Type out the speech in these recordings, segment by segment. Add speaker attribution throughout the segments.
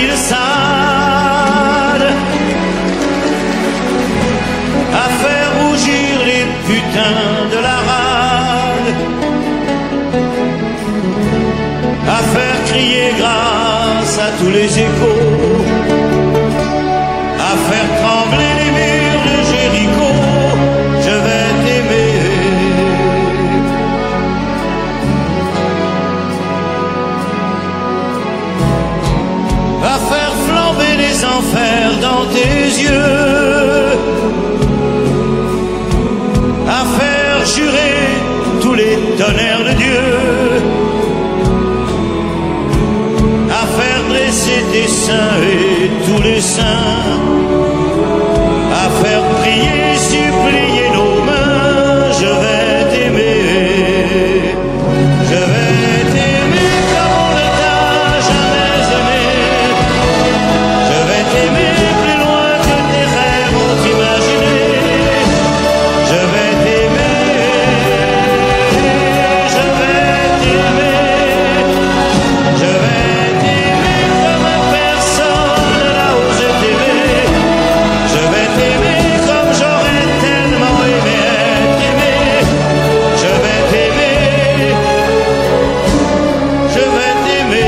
Speaker 1: île sale, à faire rougir les putains de la rade, à faire crier grâce à tous les échos, à faire trembler les murs de Jéricho. Je vais t'aimer. À faire flamber les enfers dans tes yeux, à faire jurer tous les tonnerres de Dieu, à faire dresser tes seins et tous les saints, à faire prier, supplier nos mains. Je vais t'aimer, je vais t'aimer comme on ne t'a jamais aimé. Je vais t'aimer plus loin que tes rêves ont imaginé. Je vais t'aimer, je vais t'aimer, je vais t'aimer comme personne n'a osé t'aimer. Je vais t'aimer comme j'aurais tellement aimé être aimé. Je vais t'aimer, je vais t'aimer.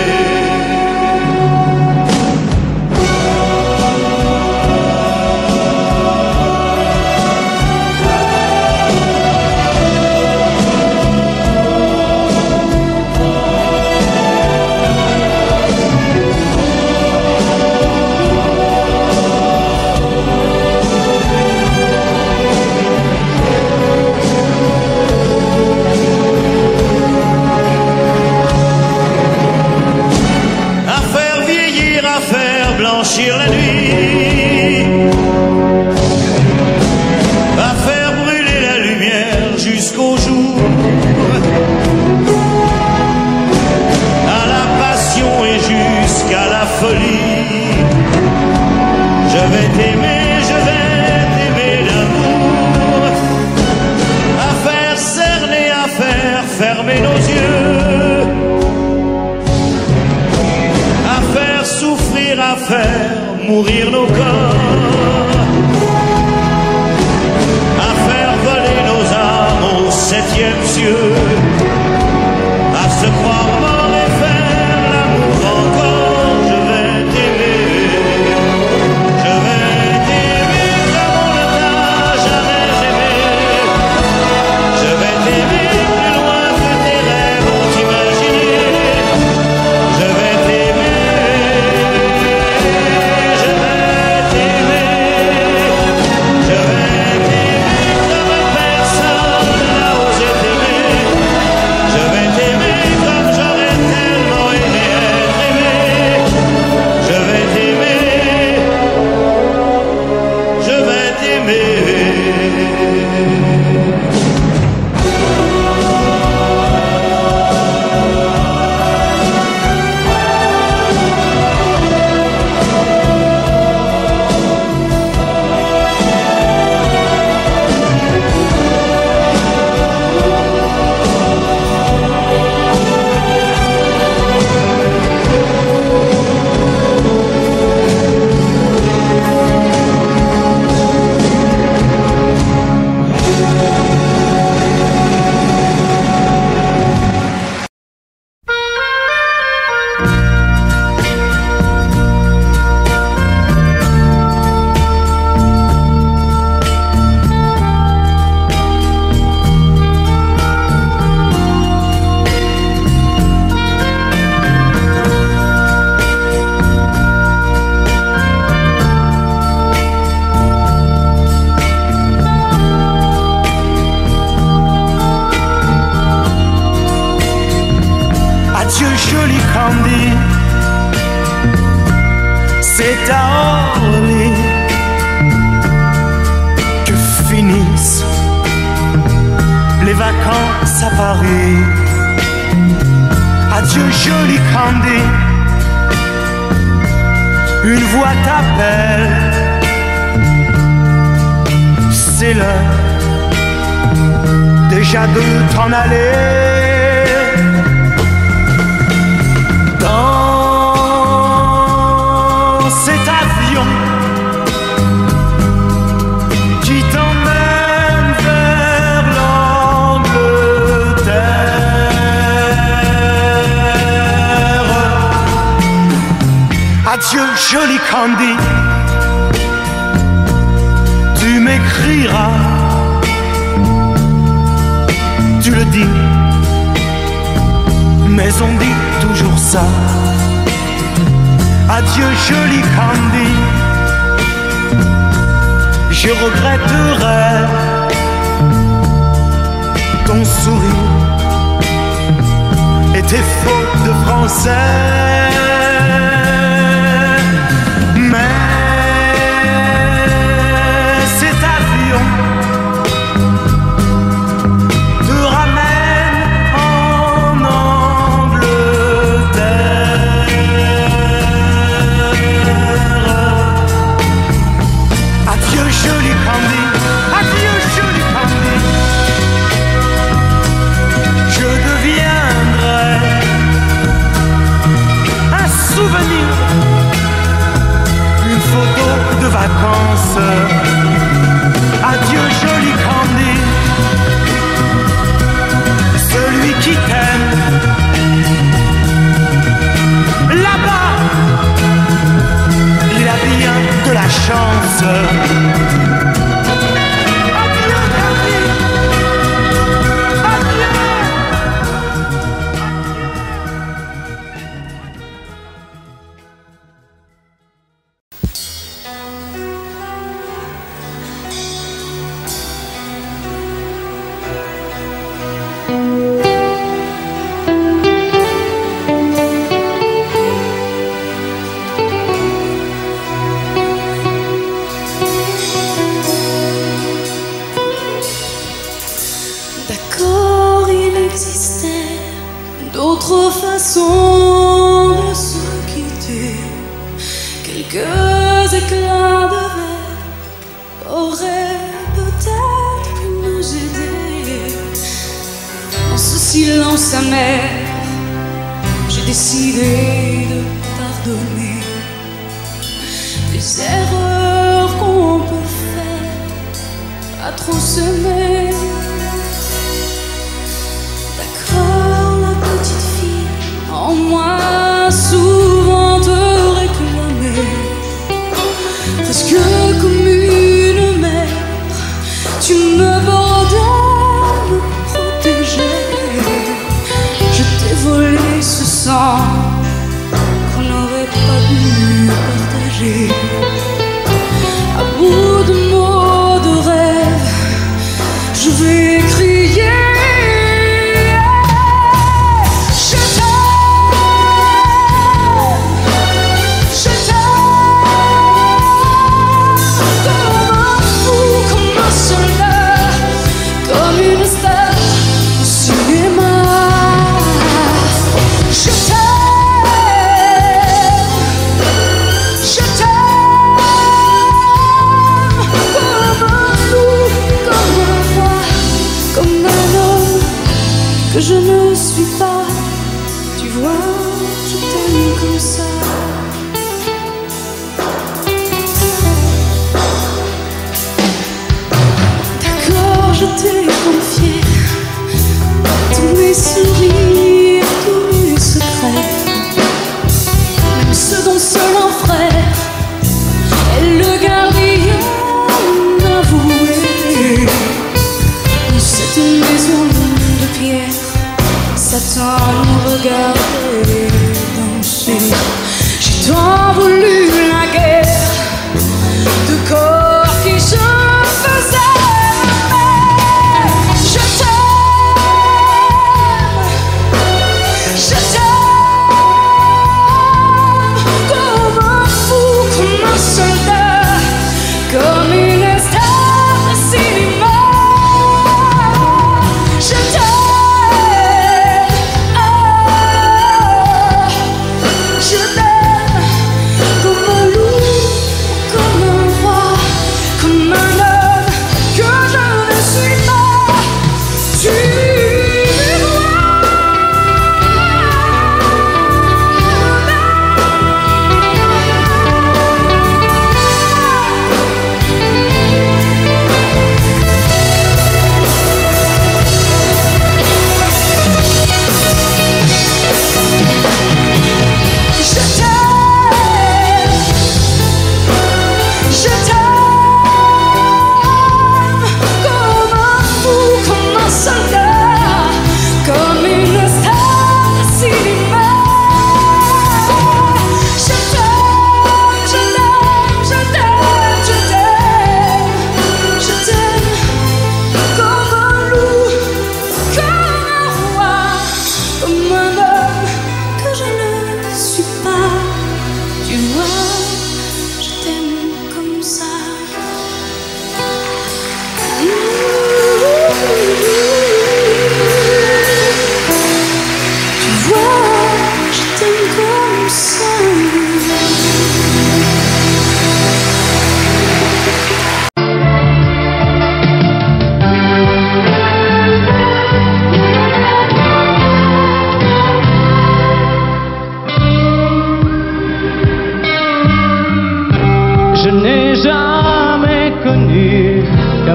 Speaker 1: À faire vieillir, à faire blanchir la nuit, à faire brûler la lumière jusqu'au jour, à la passion et jusqu'à la folie. Je vais t'aimer, je vais t'aimer d'amour, à faire cerner, à faire fermer nos yeux, à faire souffrir, à faire mourir nos corps, à faire voler nos âmes au septième cieux, à se croire mort et faire l'amour encore. Je vais t'aimer, je vais t'aimer comme on ne t'a jamais aimé. Je vais t'aimer plus loin que tes rêves ont imaginé. Je vais t'aimer, je vais t'aimer, je vais t'aimer comme personne n'a osé t'aimer. Je vais t'aimer comme j'aurais tellement aimé être aimé. Je vais t'aimer, je vais t'aimer.
Speaker 2: Adieu joli Candy, c'est à Orly que finissent les vacances à Paris. Adieu joli Candy, une voix t'appelle, c'est l'heure déjà de t'en aller. Dans joli Candy, tu m'écriras, tu le dis, mais on dit toujours ça. Adieu joli Candy, je regretterai ton sourire et tes fautes de français. Mais cet avion te ramène en Angleterre. Adieu joli Candy, adieu joli Candy, je deviendrai un souvenir, une photo de vacances. Adieu joli Candy, celui qui t'aime là-bas, il a bien de la chance. Adieu Candy, adieu.
Speaker 3: D'accord, il existait d'autres façons de se quitter. Quelques éclats de verre auraient peut-être pu nous aider. Dans ce silence amer, j'ai décidé de pardonner les erreurs qu'on peut faire à trop s'aimer. En moi, souvent te réclamer, presque comme une mère, tu me bordais, me protégeais. Je t'ai volé ce sang qu'on n'aurait pas dû partager. À bout de mots, de rêves, je vais crier. Que je ne suis pas, tu vois, je t'aime comme ça. D'accord, je t'ai confié tous mes sourires, tous mes secrets, même ceux dont seul un frère est le gardien avoué de cette maison de pierre. Satan nous regardait danser. J'ai tant voulu la guerre de corps qui se faisaient aimer.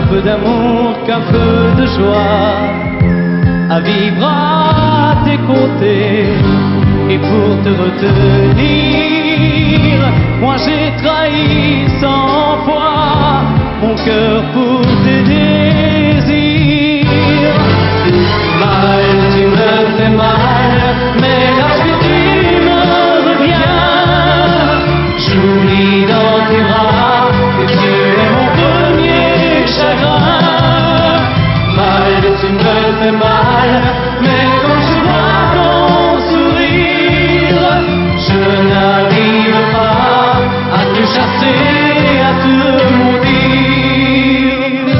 Speaker 4: peu d'amour qu'un peu de joie, à vivre à tes côtés. Et pour te retenir, moi j'ai trahi 100 fois mon cœur pour tes désirs. Mal, tu me fais mal, mais lorsque tu me reviens, j'oublie dans tes bras que tu es mon premier chagrin. Mal, tu me fais mal, mais quand je vois ton sourire, je n'arrive pas à te chasser, à te maudire.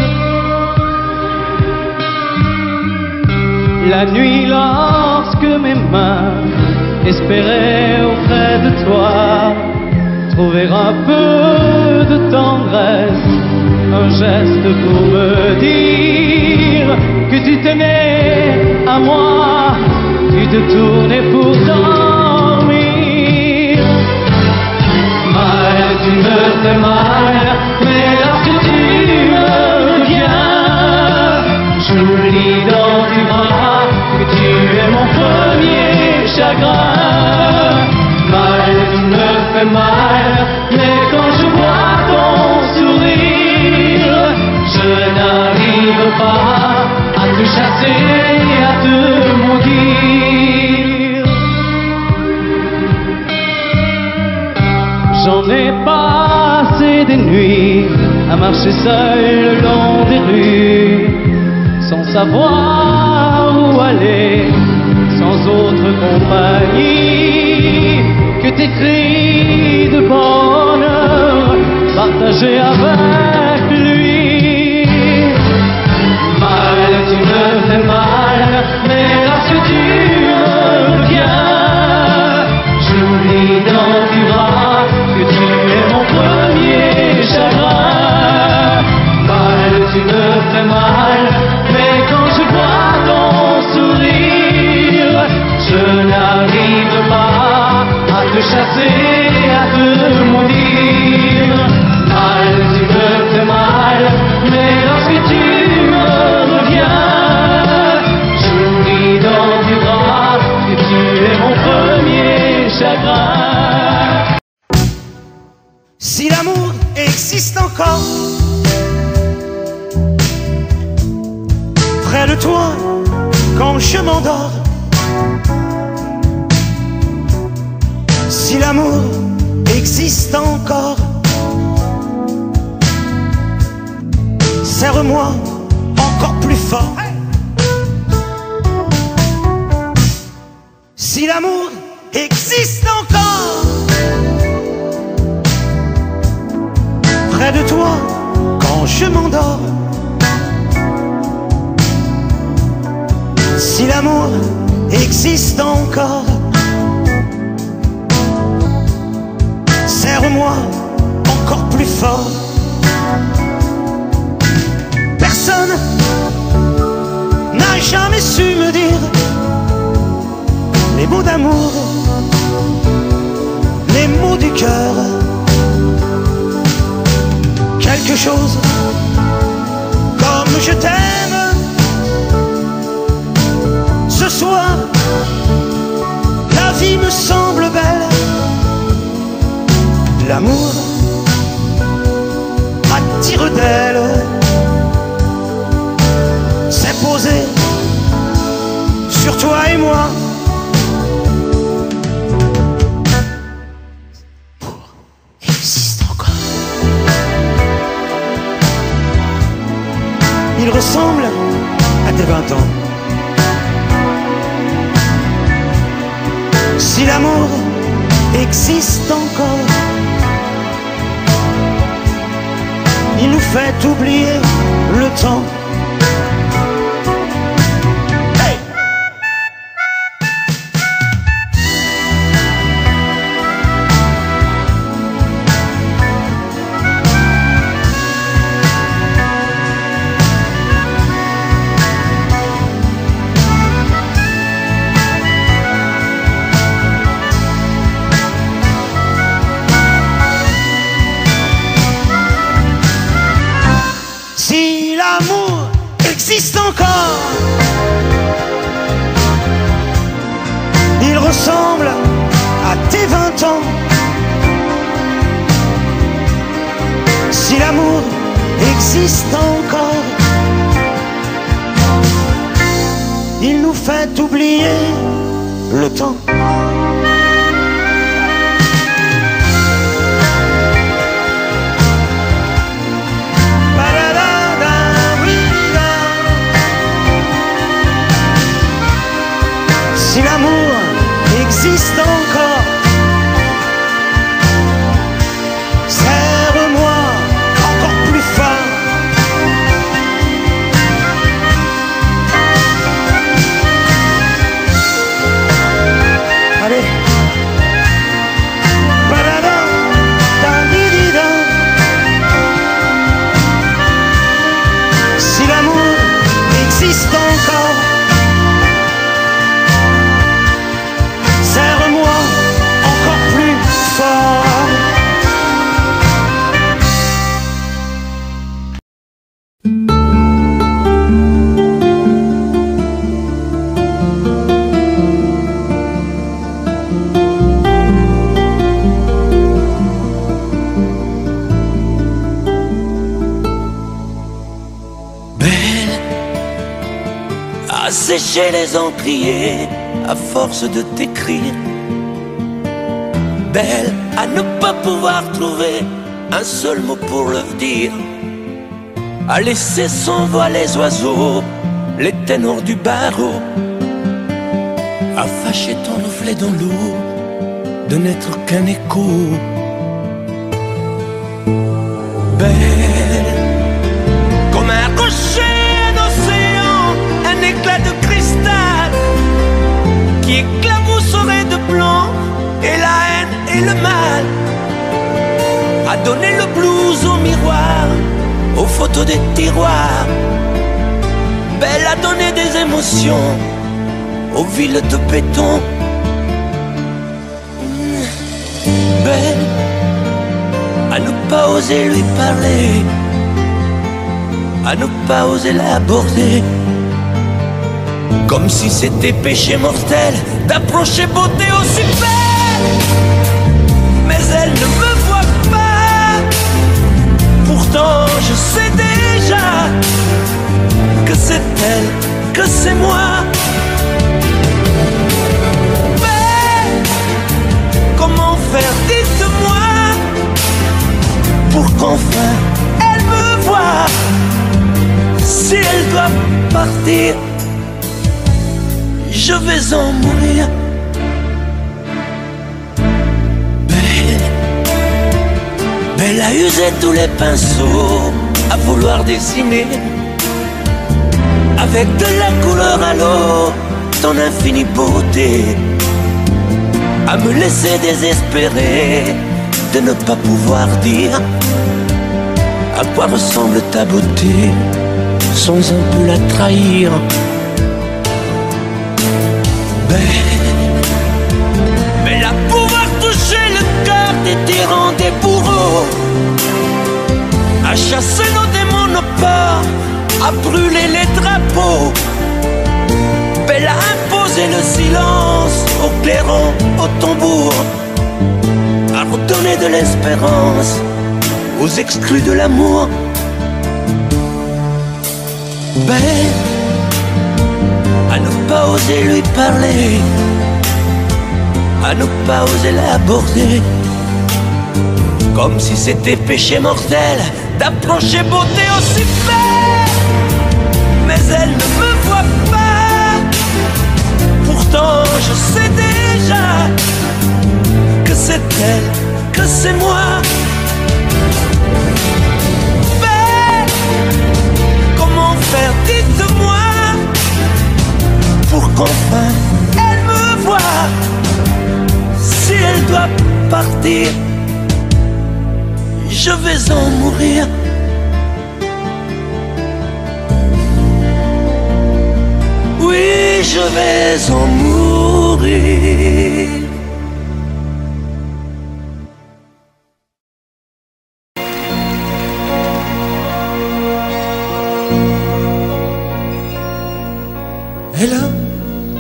Speaker 4: La nuit, lorsque mes mains espéraient auprès de toi trouver un peu de tendresse, un geste pour me dire que tu tenais à moi, tu te tournais pour dormir. Mal, tu me fais mal, mais lorsque tu me reviens, j'oublie dans tes bras que tu es mon premier chagrin. Mal, tu me fais mal, mais quand je vois ton sourire, je n'arrive pas à te chasser, à te maudire. J'en ai passé des nuits à marcher seul le long des rues, sans savoir où aller, sans autre compagnie que tes cris de bonheur partagés avec lui. Mal, tu me fais mal, mais lorsque tu me reviens, j'oublie dans tes bras que tu es mon premier chagrin. Mal, tu me fais mal, mais quand je vois ton sourire, je n'arrive pas à te chasser, à te maudire. Mal, tu me fais mal, mais lorsque tu me reviens, j'oublie dans tes bras que tu es mon premier chagrin.
Speaker 1: Si l'amour existe encore, près de toi quand je m'endors. Si l'amour existe encore, serre-moi encore plus fort. Si l'amour existe encore, près de toi quand je m'endors. Si l'amour existe encore, serre-moi encore plus fort. Personne n'a jamais su me dire les mots d'amour, les mots du cœur. Quelque chose comme je t'aime. Ce soir, la vie me semble belle. L'amour attire d'elle, s'est posé sur toi et moi. Pour existe encore. Il ressemble à tes 20 ans. Si l'amour existe encore, il nous fait oublier le temps. Hey! Si existe encore. Il ressemble à tes 20 ans. Si l'amour existe encore, il nous fait oublier le temps. Si l'amour existe encore, serre-moi encore plus fort. Allez. Si l'amour existe encore, serre-moi encore plus fort.
Speaker 5: Sécher les encriers à force de t'écrire. Belle à ne pas pouvoir trouver un seul mot pour le dire. À laisser sans voix les oiseaux, les ténors du barreau. À fâcher ton reflet dans l'eau, de n'être qu'un écho. Belle comme un rocher un éclat de cristal qui éclabousserait de blanc et la haine et le mal, à donner le blues au miroir, aux photos des tiroirs. Belle à donner des émotions aux villes de béton. Belle à ne pas oser lui parler, à ne pas oser l'aborder, comme si c'était péché mortel d'approcher beauté aussi belle. Mais elle ne me voit pas, pourtant je sais déjà que c'est elle, que c'est moi. Mais comment faire, dites-moi, pour qu'enfin elle me voie. Si elle doit partir, je vais en mourir. Belle, belle a usé tous les pinceaux à vouloir dessiner avec de la couleur à l'eau ton infinie beauté, à me laisser désespérer de ne pas pouvoir dire à quoi ressemble ta beauté sans un peu la trahir. Mais à pouvoir toucher le cœur des tyrans, des bourreaux, à chasser nos démons, nos peurs, à brûler les drapeaux. Belle à imposer le silence au clairon, au tambour, à redonner de l'espérance aux exclus de l'amour. Belle à ne pas oser lui parler, à ne pas oser l'aborder, comme si c'était péché mortel d'approcher beauté aussi belle. Mais elle ne me voit pas, pourtant je sais déjà que c'est elle, que c'est moi. Belle, comment faire, dites-moi, pour qu'enfin elle me voie. Si elle doit partir, je vais en mourir. Oui, je vais en mourir.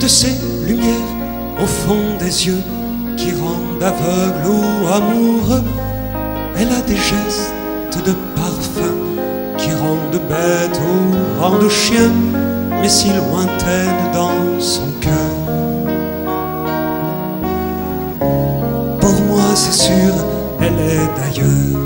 Speaker 6: ces lumières au fond des yeux qui rendent aveugle ou amoureux. Elle a des gestes de parfum qui rendent bête ou rendent chien, mais si lointaine dans son cœur. Pour moi c'est sûr, elle est d'ailleurs.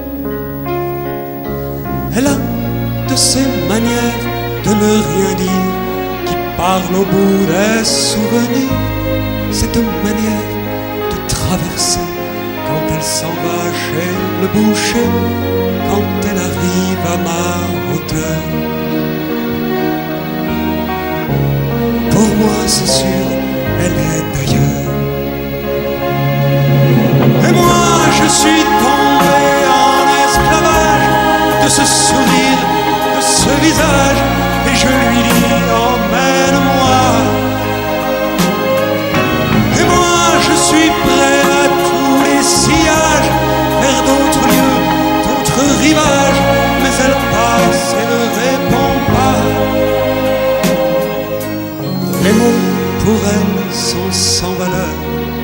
Speaker 6: Elle a de ces manières de ne rien dire qui parlent au bout des souvenirs. Cette manière de traverser quand elle s'en va chez le boucher, quand elle arrive à ma hauteur. Pour moi c'est sûr, elle est d'ailleurs. Et moi je suis tombé en esclavage de ce sourire, de ce visage, et je lui dis emmène-moi. Et moi je suis prêt à tous les sillages, vers d'autres lieux, d'autres rivages, mais elle passe et ne répond pas. Les mots pour elle sont sans valeur.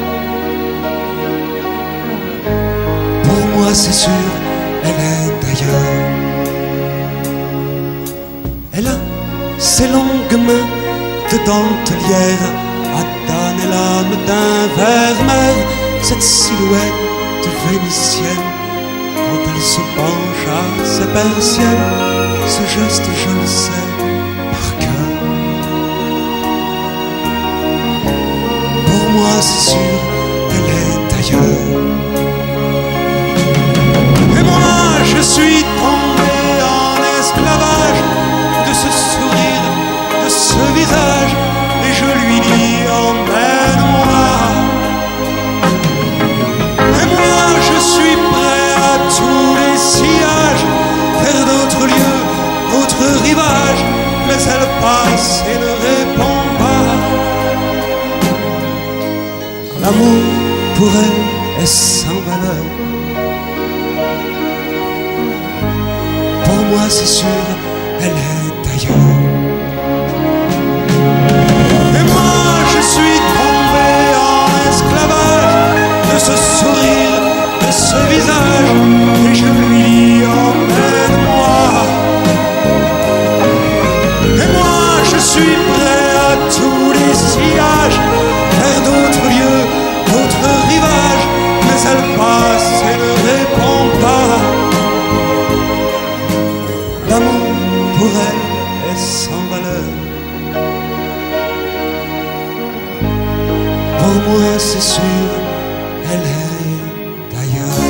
Speaker 6: Pour moi c'est sûr, elle est d'ailleurs. Elle a ses longues mains de dentelière à damner l'âme d'un ver-mer. Cette silhouette vénitienne, quand elle se penche à ses persiennes, ce geste je le sais par cœur. Pour moi c'est sûr, elle est d'ailleurs. Et moi je suis tombé en esclavage de ce sourire, de ce visage, et je lui dis emmène-moi. Et moi je suis prêt à tous les sillages, vers d'autres lieux, d'autres rivages, mais elle passe et ne répond pas. L'amour pour elle est sans valeur. Pour moi c'est sûr, elle est d'ailleurs. Et moi je suis tombé en esclavage de ce sourire, de ce visage, et je lui dis emmène-moi. Et moi je suis prêt à tous les sillages, vers d'autres lieux, d'autres rivages, mais elle passe et ne répond pas. L'amour pour elle est sans valeur. Pour moi c'est sûr, elle est d'ailleurs.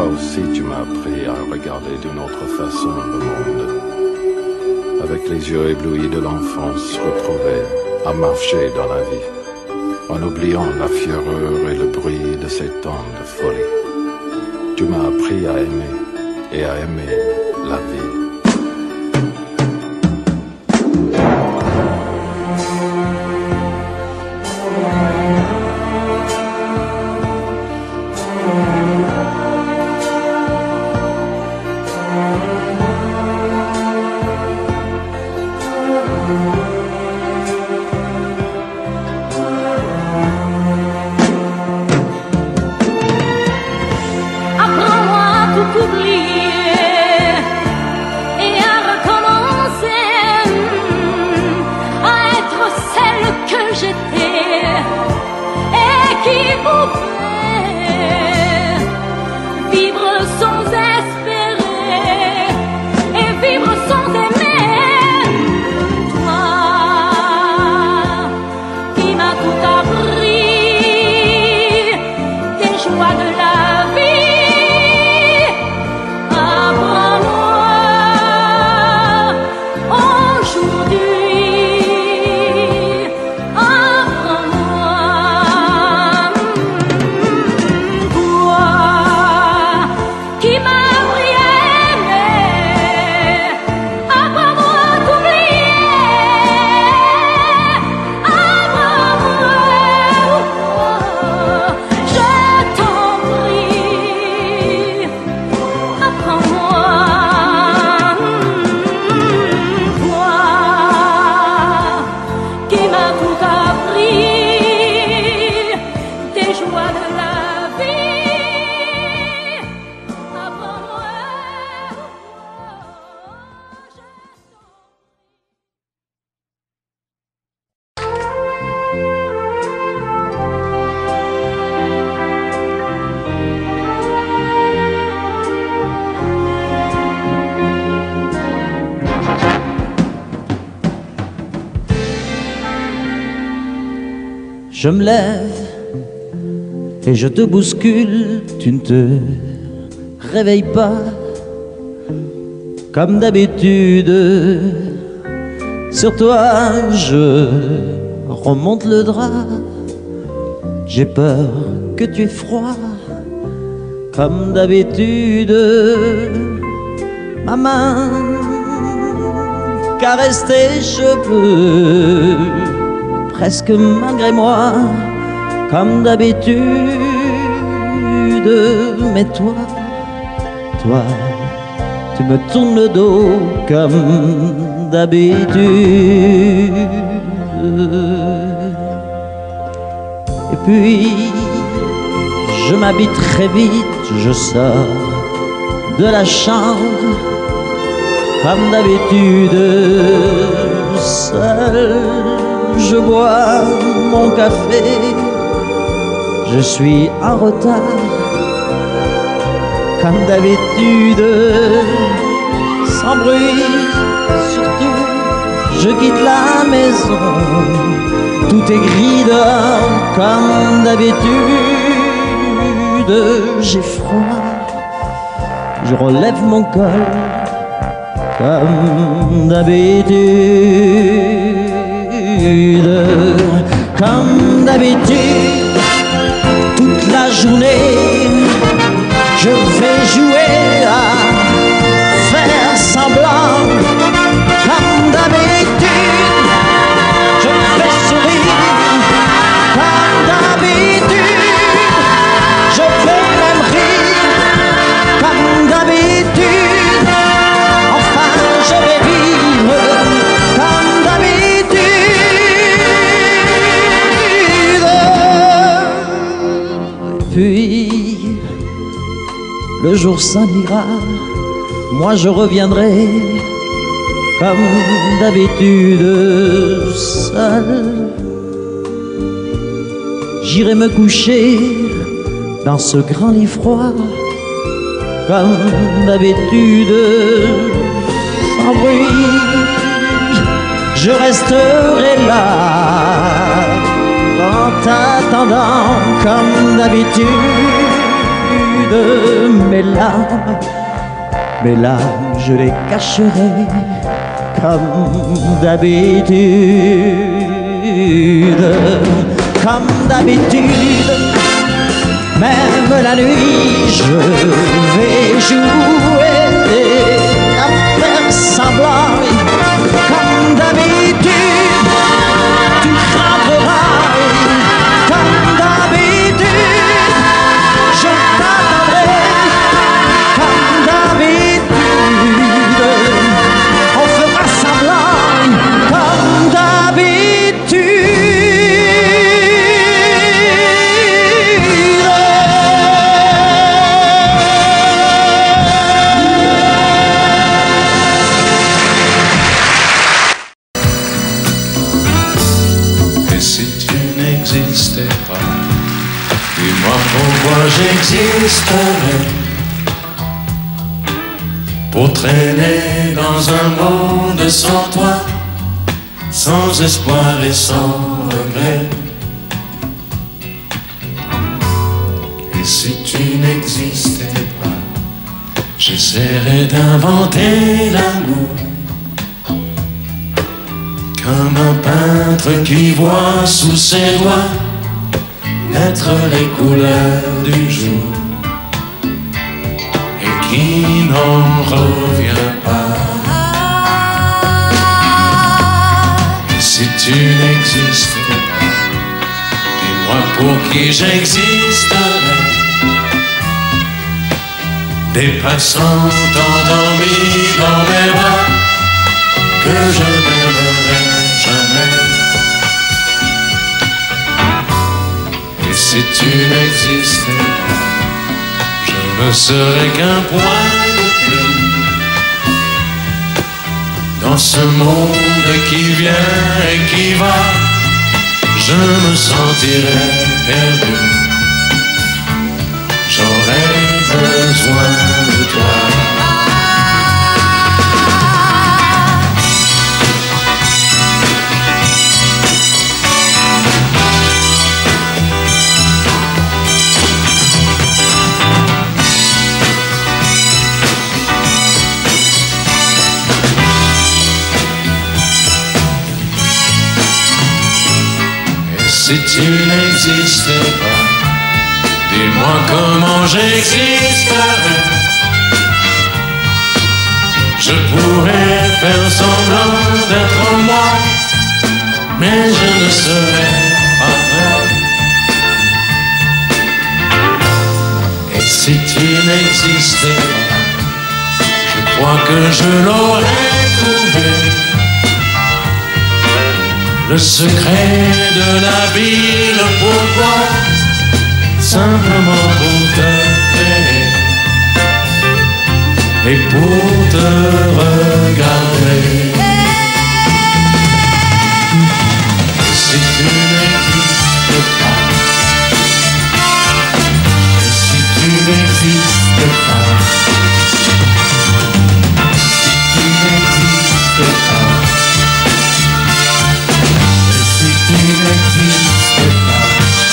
Speaker 7: toi aussi tu m'as appris à regarder d'une autre façon le monde, avec les yeux éblouis de l'enfance retrouvée, à marcher dans la vie, en oubliant la fureur et le bruit de ces temps de folie. Tu m'as appris à aimer et à aimer la vie.
Speaker 8: Je me lève et je te bouscule, tu ne te réveilles pas comme d'habitude. Sur toi je remonte le drap, j'ai peur que tu aies froid comme d'habitude. Ma main caresse tes cheveux, presque malgré moi, comme d'habitude. Mais toi, tu me tournes le dos comme d'habitude. Et puis, je m'habille très vite, je sors de la chambre, comme d'habitude, seul. Je bois mon café, je suis en retard, comme d'habitude, sans bruit, surtout, je quitte la maison, tout est gris dehors, comme d'habitude, j'ai froid, je relève mon col, comme d'habitude. Comme d'habitude, toute la journée, je vais jouer à faire semblant. Comme d'habitude, je fais sourire. Comme d'habitude, je vais même rire. Comme d'habitude, enfin je vais vivre. Comme d'habitude. Puis, le jour s'en ira, moi je reviendrai, comme d'habitude, seul. J'irai me coucher dans ce grand lit froid, comme d'habitude, sans bruit. Je resterai là, en t'attendant comme d'habitude, mais mes larmes, je les cacherai comme d'habitude. Comme d'habitude, même la nuit, je vais jouer à faire semblant. Comme d'habitude, tu frapperas. Comme d'habitude, je t'attendrai. Comme d'habitude, on fera semblant. Comme d'habitude.
Speaker 9: Dis-moi pourquoi j'existerais, pour traîner dans un monde sans toi, sans espoir et sans regret. Et si tu n'existais pas, j'essaierais d'inventer l'amour, comme un peintre qui voit sous ses doigts naître les couleurs du jour et qui n'en revient pas. Et si tu n'existais pas, dis-moi pour qui j'existerais. Des passants endormis dans mes bras que je n'aimerais jamais. Et si tu n'existais pas, je ne serais qu'un point de plus dans ce monde qui vient et qui va. Je me sentirais perdu, j'aurais besoin de toi. Si tu n'existais pas, dis-moi comment j'existerais. Je pourrais faire semblant d'être moi, mais je ne serais pas vrai. Et si tu n'existais pas, je crois que je l'aurais trouvé. Le secret de la vie, le pourquoi, simplement pour te créer et pour te regarder. Et si tu n'existes pas, et si tu n'existes pas, si tu n'existes pas, tu n'existes pas.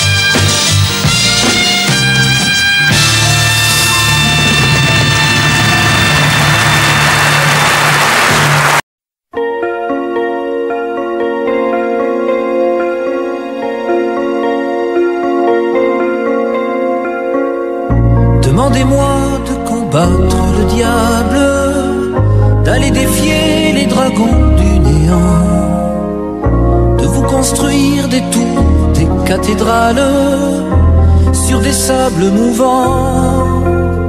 Speaker 10: Demandez-moi de combattre le diable, d'aller défier les dragons du néant, de vous construire des tours, des cathédrales sur des sables mouvants.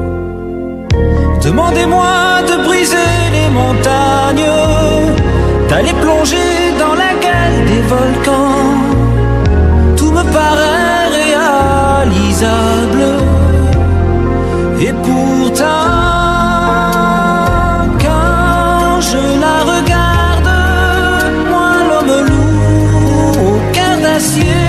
Speaker 10: Demandez-moi de briser les montagnes, d'aller plonger dans la gueule des volcans. Tout me paraît réalisable, et pourtant quand je la regarde, moi l'homme lourd au cœur d'acier,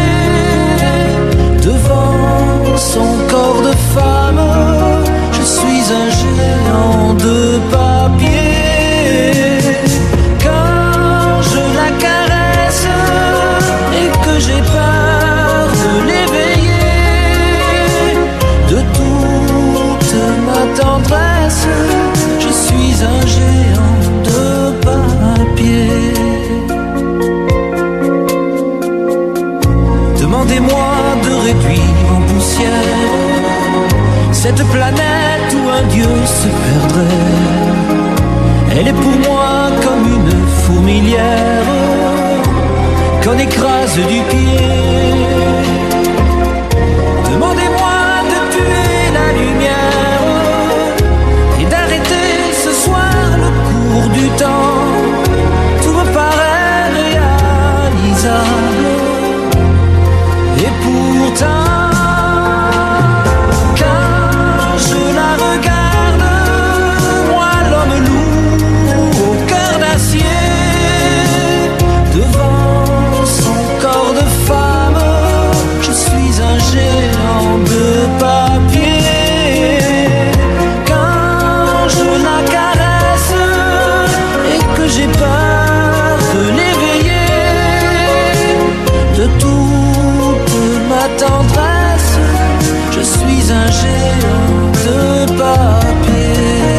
Speaker 10: devant son corps de femme, je suis un géant de papier. Quand je la caresse et que j'ai peur de l'éveiller de toute ma tendresse, tendresse. Je suis un géant de papier. Demandez-moi de réduire en poussière cette planète où un dieu se perdrait. Elle est pour moi comme une fourmilière qu'on écrase du pied. Demandez-moi de tuer la lumière et d'arrêter ce soir le cours du temps. Tout me paraît réalisable et pourtant tendresse, je suis un géant de papier.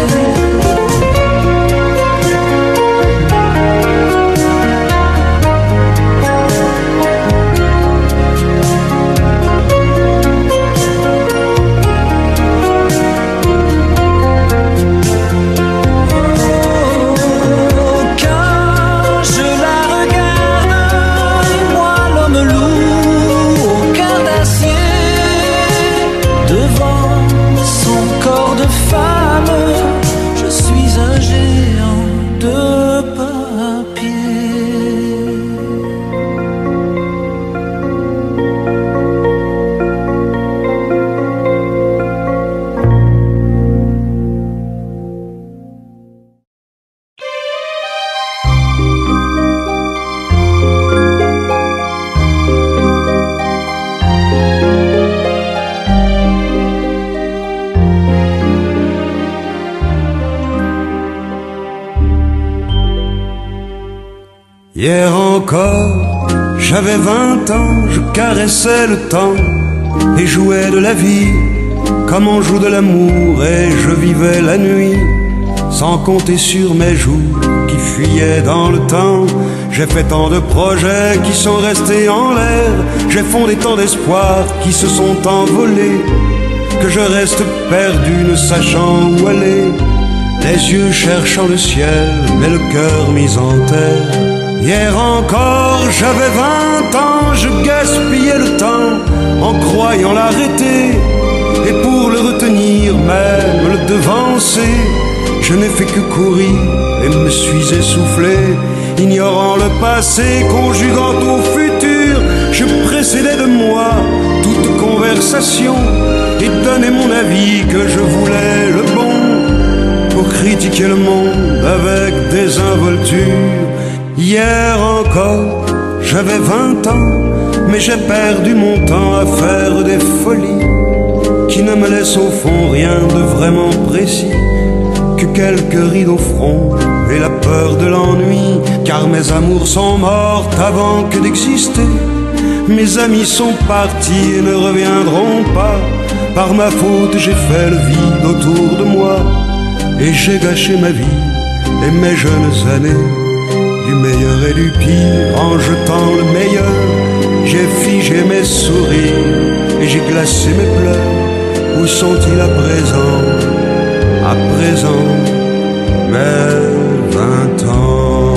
Speaker 6: Hier encore, j'avais 20 ans, je caressais le temps et jouais de la vie comme on joue de l'amour, et je vivais la nuit sans compter sur mes jours qui fuyaient dans le temps. J'ai fait tant de projets qui sont restés en l'air, j'ai fondé tant d'espoirs qui se sont envolés, que je reste perdu ne sachant où aller, les yeux cherchant le ciel mais le cœur mis en terre. Hier encore, j'avais 20 ans, je gaspillais le temps en croyant l'arrêter, et pour le retenir, même le devancer, je n'ai fait que courir et me suis essoufflé. Ignorant le passé, conjuguant au futur, je précédais de moi toute conversation et donnais mon avis que je voulais le bon, pour critiquer le monde avec désinvolture. Hier encore, j'avais 20 ans, mais j'ai perdu mon temps à faire des folies qui ne me laissent au fond rien de vraiment précis, que quelques rides au front et la peur de l'ennui. Car mes amours sont mortes avant que d'exister, mes amis sont partis et ne reviendront pas. Par ma faute j'ai fait le vide autour de moi, et j'ai gâché ma vie et mes jeunes années, du meilleur et du pire en jetant le meilleur. J'ai figé mes sourires et j'ai glacé mes pleurs. Où sont-ils à présent mes 20 ans?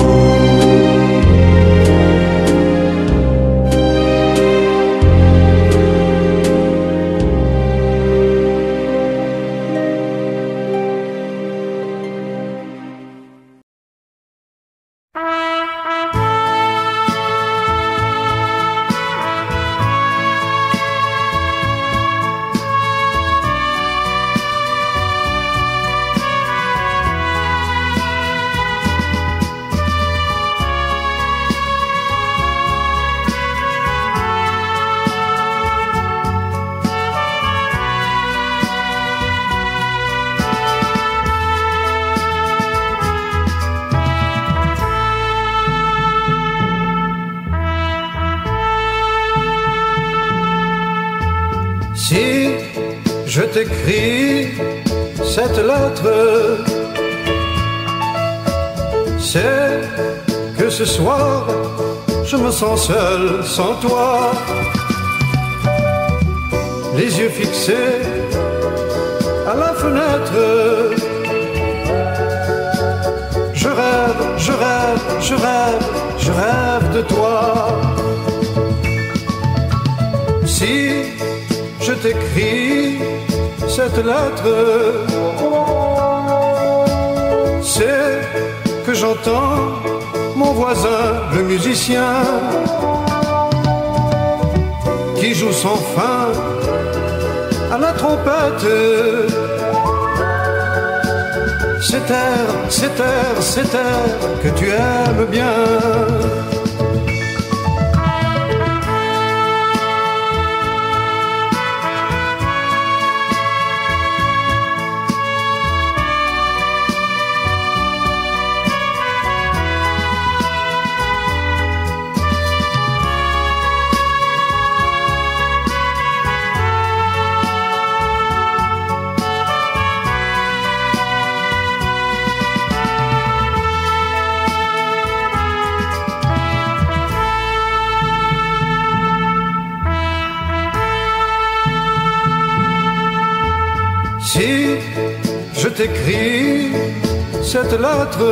Speaker 11: Si je t'écris cette lettre, c'est que ce soir, je me sens seul sans toi. Les yeux fixés à la fenêtre, je rêve, je rêve, je rêve, je rêve de toi. Si je t'écris cette lettre, c'est que j'entends mon voisin, le musicien, qui joue sans fin à la trompette. Cet air, cet air, cet air que tu aimes bien. Si je t'écris cette lettre,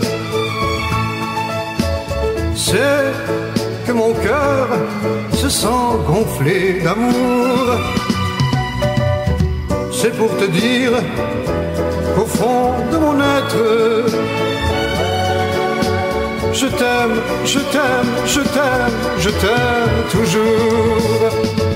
Speaker 11: c'est que mon cœur se sent gonflé d'amour. C'est pour te dire qu'au fond de mon être, je t'aime, je t'aime, je t'aime, je t'aime toujours.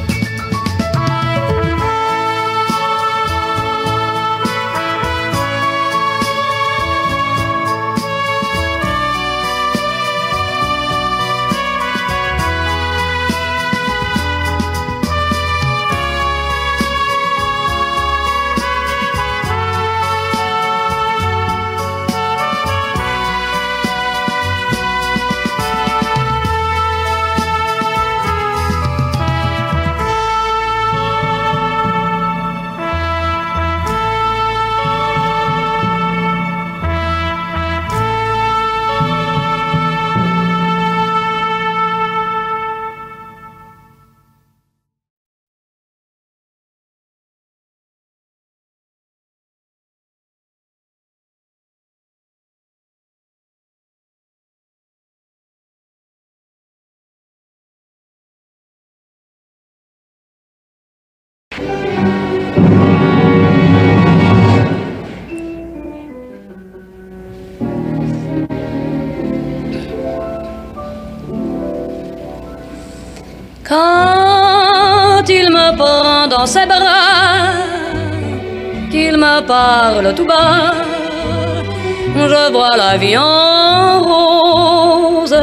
Speaker 12: Quand il me prend dans ses bras, qu'il me parle tout bas, je vois la vie en rose.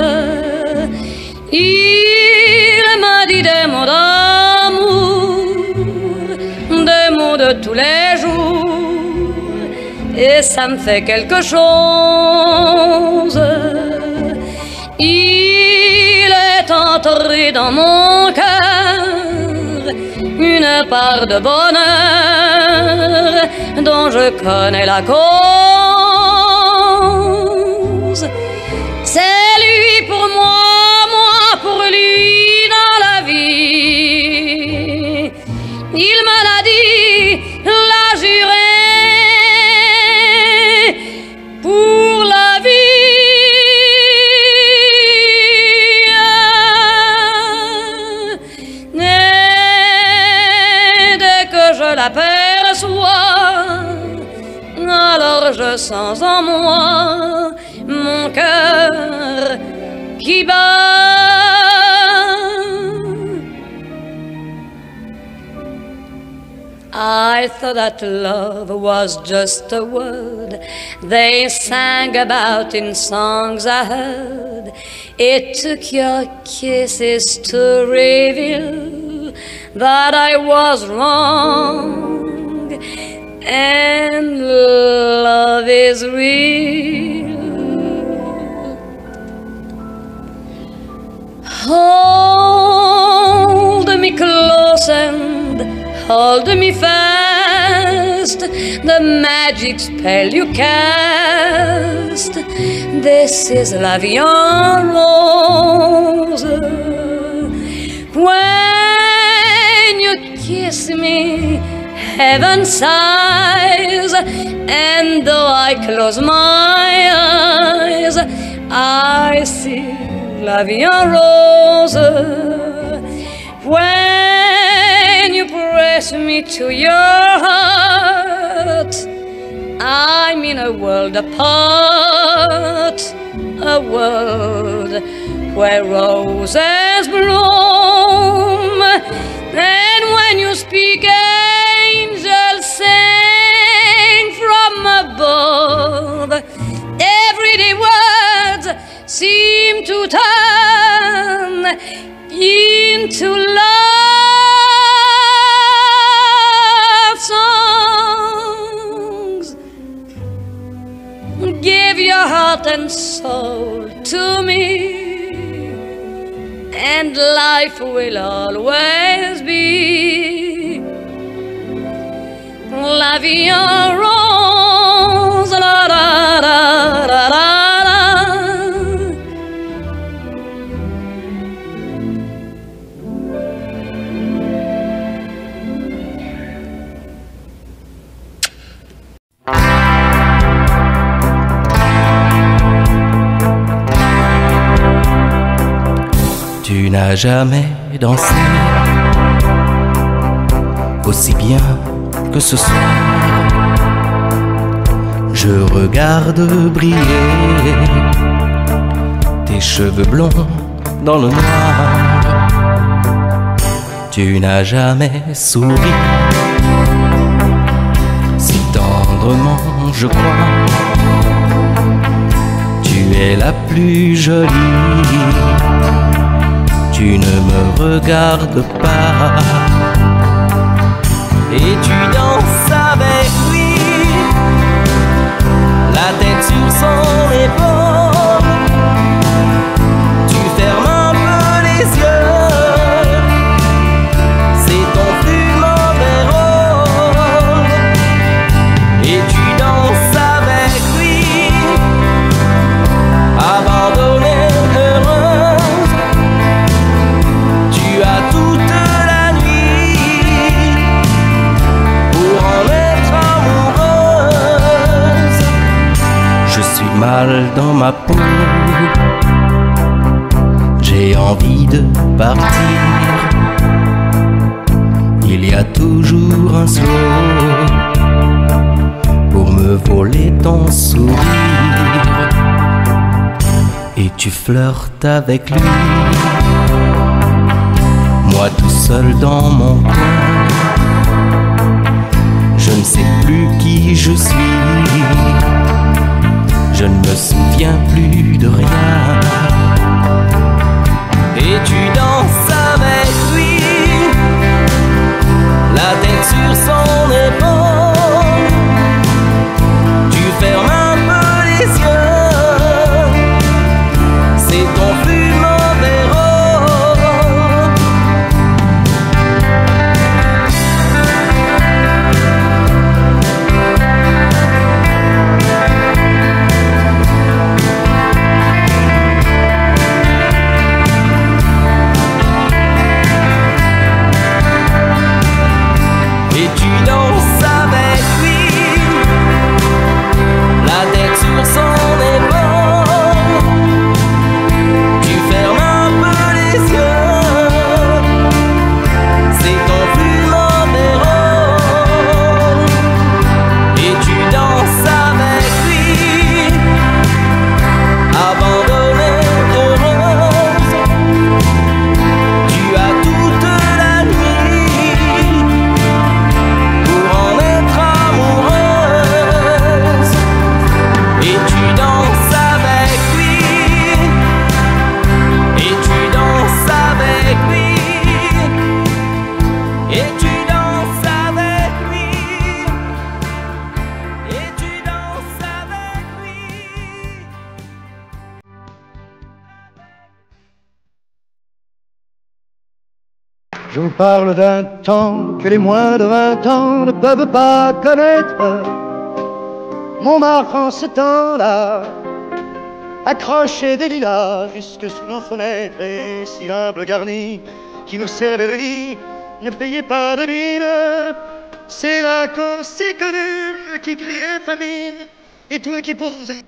Speaker 12: Il m'a dit des mots d'amour, des mots de tous les jours, et ça me fait quelque chose. Il est entré dans mon cœur une part de bonheur dont je connais la cause. C'est lui pour moi, moi pour lui dans la vie. Il me l'a dit, l'a juré pour la vie. Je l'aperçois, alors je sens en moi mon cœur qui bat. I thought that love was just a word they sang about in songs I heard. It took your kisses to reveal that I was wrong, and love is real. Hold me close and hold me fast. list the magic spell you cast. This is la vie en rose. When you kiss me, heaven sighs, and though I close my eyes, I see la vie en rose. When you press me to your heart, I'm in a world apart, a world where roses bloom. And when you speak, angels sing from above. Everyday words seem to turn into love songs. Give your heart and soul to me, and life will always be la vie en rose. La, la, la, la, la.
Speaker 10: Tu n'as jamais dansé aussi bien que ce soir. Je regarde briller tes cheveux blonds dans le noir. Tu n'as jamais souri si tendrement, je crois. Tu es la plus jolie. Tu ne me regardes pas et tu danses avec lui, la tête sur son épaule. Tu fermes un peu les yeux, c'est ton plus mauvais rôle. Et tu danses avec lui, abandonnée, heureuse. Tu as toute la nuit pour en être amoureuse. Je suis mal dans ma peau, j'ai envie de partir. Il y a toujours un slow pour me voler ton sourire. Et tu flirtes avec lui, moi tout seul dans mon coin. Je ne sais plus qui je suis, je ne me souviens plus de rien. Et tu danses avec lui, la tête sur son épaule. Tu fermes un peu les yeux, c'est ton plus mauvais rôle. Et tu danses
Speaker 11: Je vous parle d'un temps que les moins de 20 ans ne peuvent pas connaître. Montmartre en ce temps-là accrochait des lilas jusque sous nos fenêtres, et si l'humble garni qui nous servait de lit ne payait pas de mine. C'est là qu'on s'est connus, qui criait famine et tout qui posait.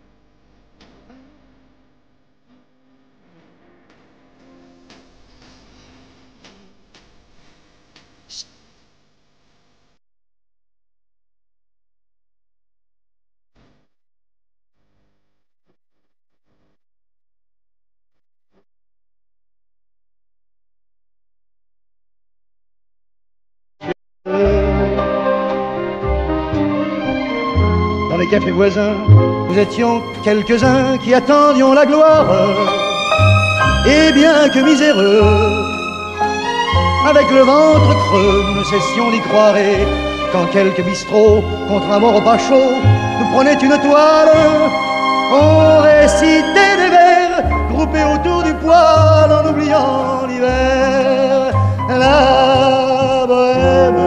Speaker 11: Dans les cafés voisins, nous étions quelques-uns qui attendions la gloire. Et bien que miséreux, avec le ventre creux, nous ne cessions d'y croire. Et quand quelques bistrots, contre un mort pas chaud, nous prenaient une toile, on récitait des vers groupés autour du poêle en oubliant l'hiver. La bohème,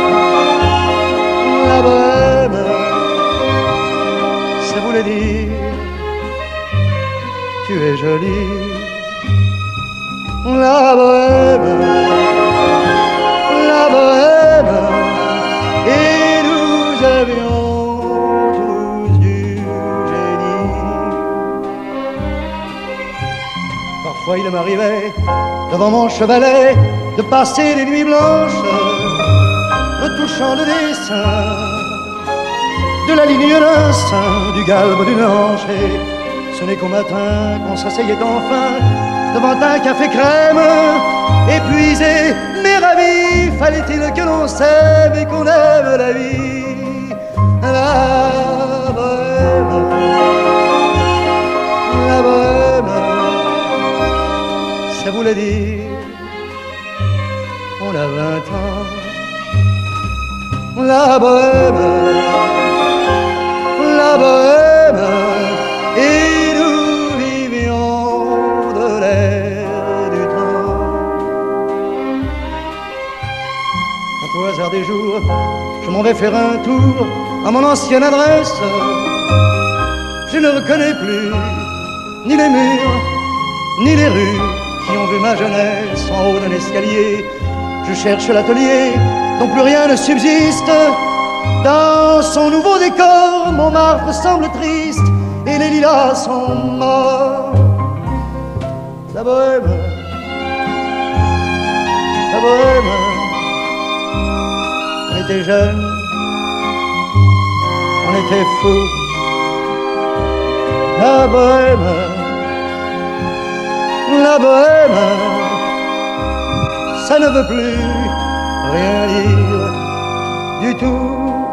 Speaker 11: la bohème, ça voulait dire tu es jolie. La bohème, la bohème, et nous avions tous du génie. Parfois il m'arrivait devant mon chevalet de passer des nuits blanches retouchant le dessin de la ligne d'un sein, du galbe d'une hanche. Et ce n'est qu'au matin qu'on s'asseyait enfin devant un café crème, épuisé mais ravi. Fallait-il que l'on s'aime et qu'on aime la vie. La bohème, la bohème, ça voulait dire on a 20 ans. La bohème, la bohème, et nous vivions de l'air du temps. Au hasard des jours, je m'en vais faire un tour à mon ancienne adresse. Je ne reconnais plus ni les murs, ni les rues qui ont vu ma jeunesse en haut d'un escalier. Je cherche l'atelier dont plus rien ne subsiste. Dans son nouveau décor, Montmartre semble triste et les lilas sont morts. La bohème, la bohème, on était jeunes, on était fous. La bohème, la bohème, ça ne veut plus rien dire du tout.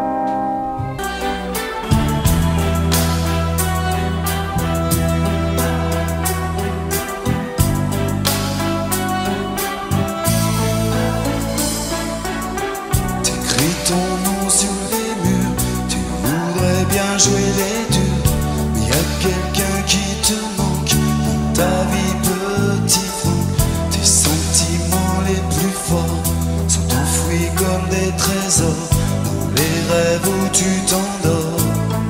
Speaker 13: T'écris ton nom sur les murs, tu voudrais bien jouer les durs, mais y a quelqu'un qui te manque dans ta vie, petit Franck. Tes sentiments les plus forts sont enfouis comme des trésors dans les rêves où tu t'endors.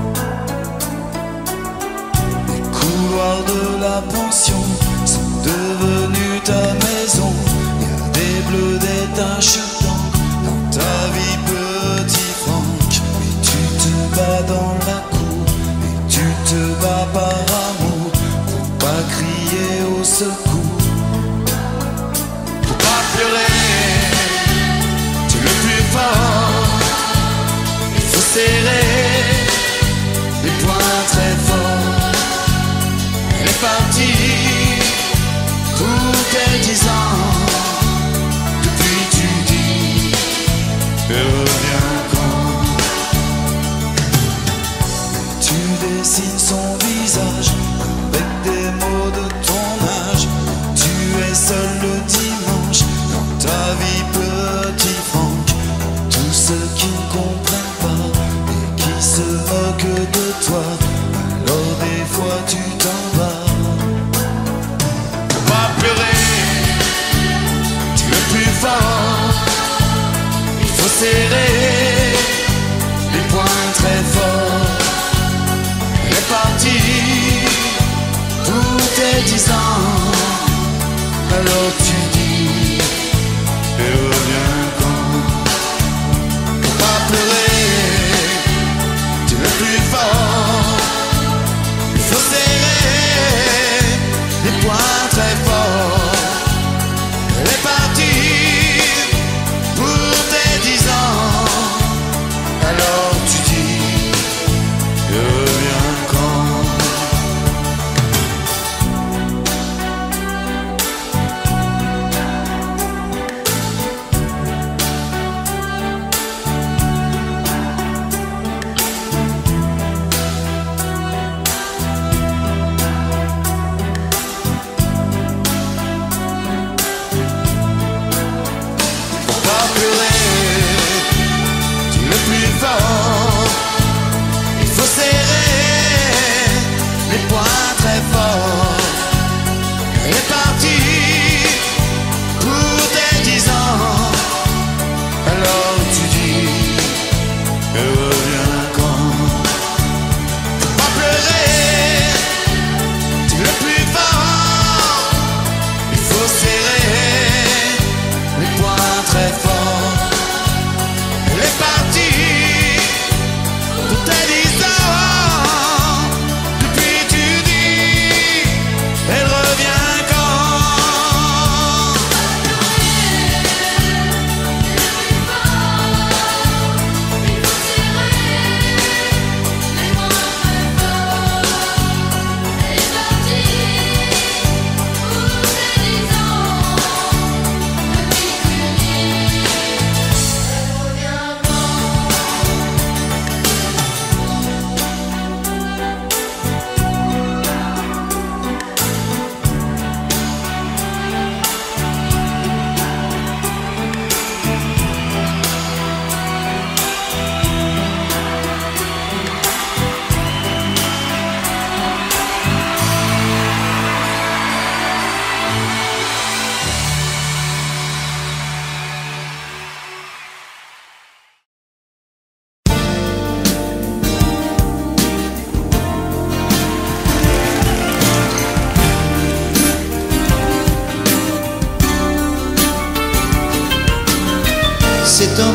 Speaker 13: Les couloirs de la pension sont devenus ta maison. Y a des bleus, des taches d'encre dans ta vie, petit Franck. Mais tu te bats dans la cour et tu te bats par amour pour pas crier au secours. Faut pas pleurer, tu es le plus fort. Il faut serrer les poings très forts. Elle est partie pour tes 10 ans. Depuis tu dis, elle revient quand? Mais tu dessines son visage avec des mots de ton âge. Tu es seul le dimanche dans ta vie, petit Franck. Tous ceux qui ne comprennent pas et qui se moquent de toi, alors des fois tu t'en vas. Faut pas pleurer, tu es le plus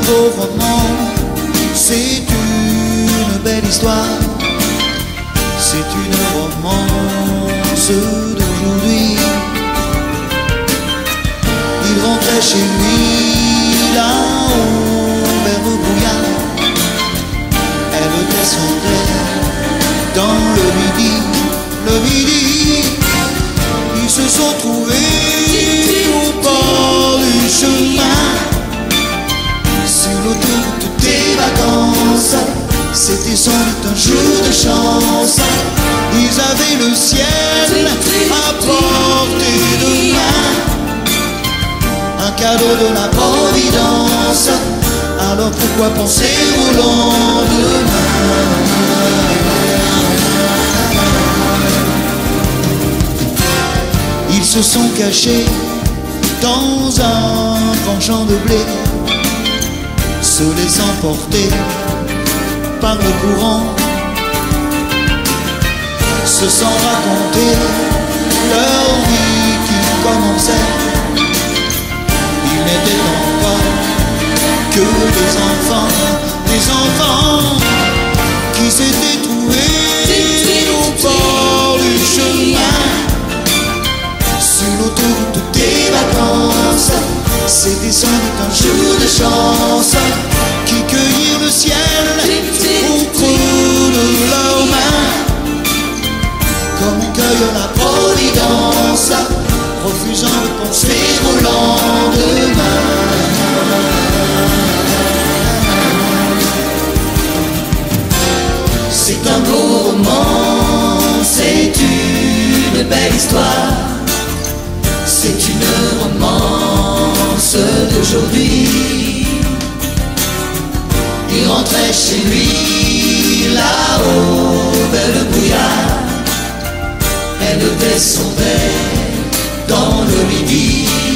Speaker 13: beau roman, c'est une belle histoire, c'est une romance d'aujourd'hui. Il rentrait chez lui là-haut vers le brouillard, elle descendait dans le midi. Ils se sont trouvés au bord du chemin, sur l'autoroute des vacances. C'était sans doute un jour de chance. Ils avaient le ciel à portée de main, un cadeau de la Providence. Alors pourquoi penser au lendemain? Ils se sont cachés dans un grand champ de blé, se laissant porter par le courant, se sont raconter leur vie qui commençait. Ils n'étaient encore que des enfants qui s'étaient trouvés au bord du chemin, sur l'autoroute des vacances. C'était sans doute un jour de chance, qui cueillirent le ciel au creux de leurs mains, comme on cueille la Providence, refusant de penser au lendemain. C'est un beau roman, c'est une belle histoire, c'est une romance d'aujourd'hui. Il rentrait chez lui là-haut vers le brouillard, elle descendait dans le midi.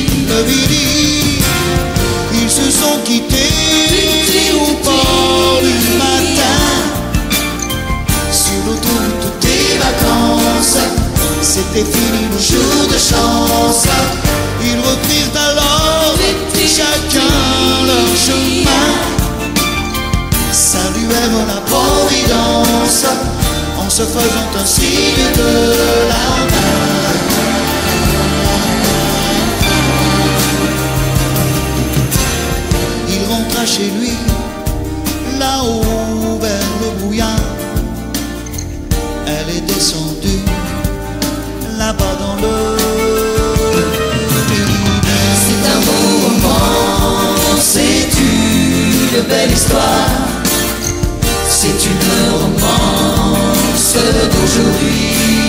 Speaker 13: Ils se sont quittés au bord du matin, sur l'autoroute des vacances. C'était fini le jour de chance. Ils reprirent alors chacun leur chemin, saluèrent la Providence en se faisant un signe de la main. Il rentra chez lui là-haut vers le brouillard, elle est descendue là-bas dans le midi. C'est un beau roman, c'est une belle histoire, c'est une romance d'aujourd'hui.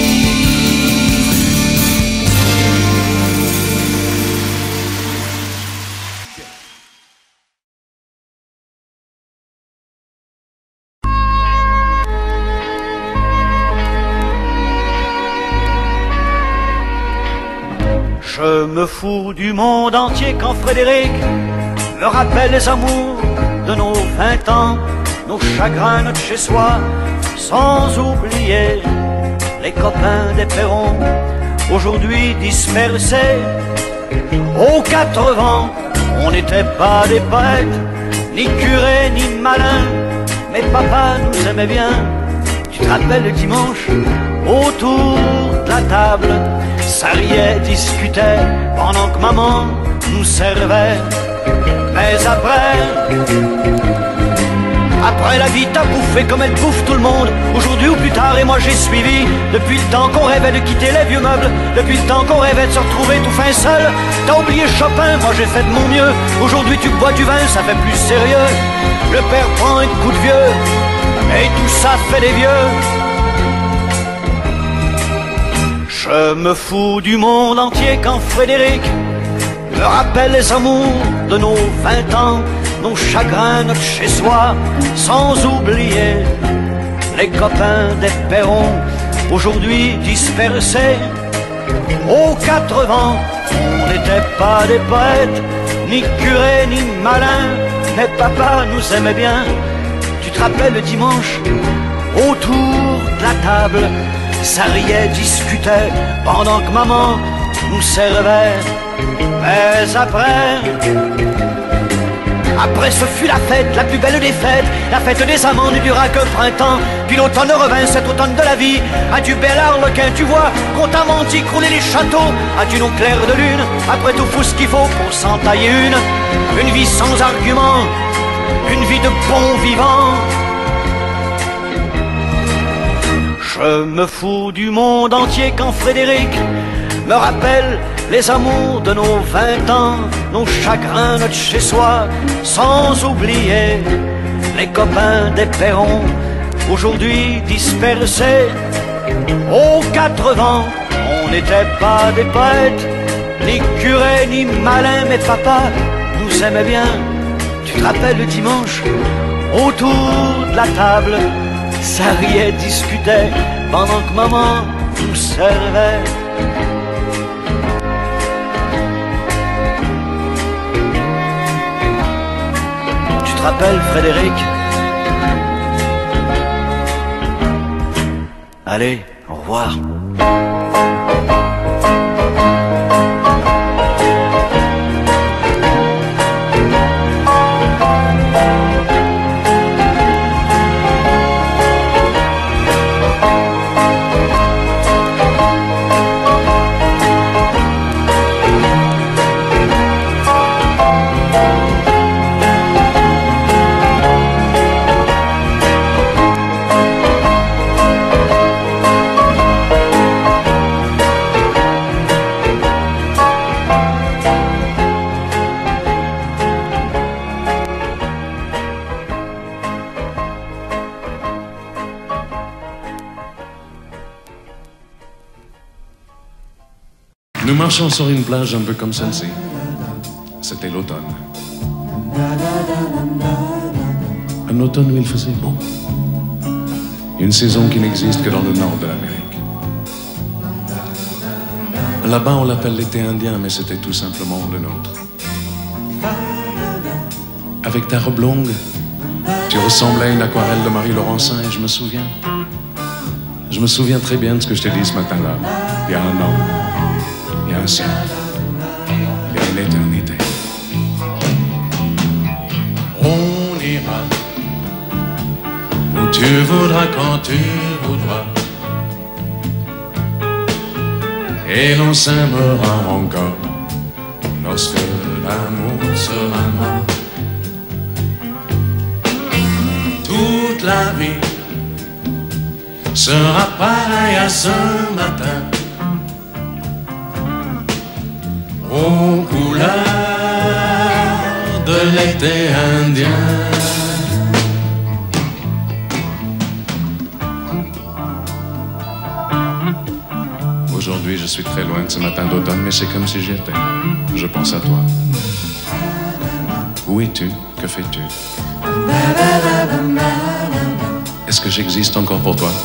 Speaker 14: Je me fous du monde entier quand Frédéric me rappelle les amours de nos 20 ans, nos chagrins, notre chez-soi, sans oublier les copains des Perrons, aujourd'hui dispersés aux 4 vents. On n'était pas des poètes, ni curés, ni malins, mais papa nous aimait bien. Tu te rappelles le dimanche, autour de la table, ça riait, discutait, pendant que maman nous servait. Mais après la vie t'a bouffé comme elle bouffe tout le monde, aujourd'hui ou plus tard, et moi j'ai suivi. Depuis le temps qu'on rêvait de quitter les vieux meubles, depuis le temps qu'on rêvait de se retrouver tout fin seul. T'as oublié Chopin, moi j'ai fait de mon mieux. Aujourd'hui tu bois du vin, ça fait plus sérieux. Le père prend un coup de vieux, et tout ça fait des vieux. Je me fous du monde entier quand Frédéric me rappelle les amours de nos 20 ans, nos chagrins, notre chez-soi, sans oublier les copains des Perrons, aujourd'hui dispersés aux 4 vents. On n'était pas des poètes, ni curés, ni malins, mais papa nous aimait bien. Tu te rappelles le dimanche, autour de la table, ça riait, discutait, pendant que maman nous servait. Mais Après ce fut la fête, la plus belle des fêtes. La fête des amants ne dura que printemps. Puis l'automne revint, cet automne de la vie. Adieu bel arlequin, tu vois, qu'on t'a menti, crouler les châteaux. Adieu nos clairs de lune, après tout faut ce qu'il faut pour s'en tailler une. Une vie sans argument, une vie de bon vivant. Je me fous du monde entier quand Frédéric me rappelle les amours de nos 20 ans, nos chagrins, notre chez-soi, sans oublier les copains des perrons, aujourd'hui dispersés aux 4 vents. On n'était pas des poètes, ni curés, ni malins, mais papa nous aimait bien. Tu te rappelles le dimanche, autour de la table, ça riait, discutait, pendant que maman nous servait. Tu te rappelles, Frédéric? Allez, au revoir.
Speaker 9: Nous marchions sur une plage un peu comme celle-ci. C'était l'automne. Un automne où il faisait beau. Une saison qui n'existe que dans le nord de l'Amérique. Là-bas, on l'appelle l'été indien, mais c'était tout simplement le nôtre. Avec ta robe longue, tu ressemblais à une aquarelle de Marie Laurencin et je me souviens. Je me souviens très bien de ce que je t'ai dit ce matin-là. Il y a un an. Il y a un siècle, il y a une éternité. On ira où tu voudras, quand tu voudras, et l'on s'aimera encore lorsque l'amour sera mort. Toute la vie sera pareille à ce matin, aux couleurs de l'été indien. Aujourd'hui, je suis très loin de ce matin d'automne, mais c'est comme si j'y étais. Je pense à toi. Où es-tu? Que fais-tu? Est-ce que j'existe encore pour toi?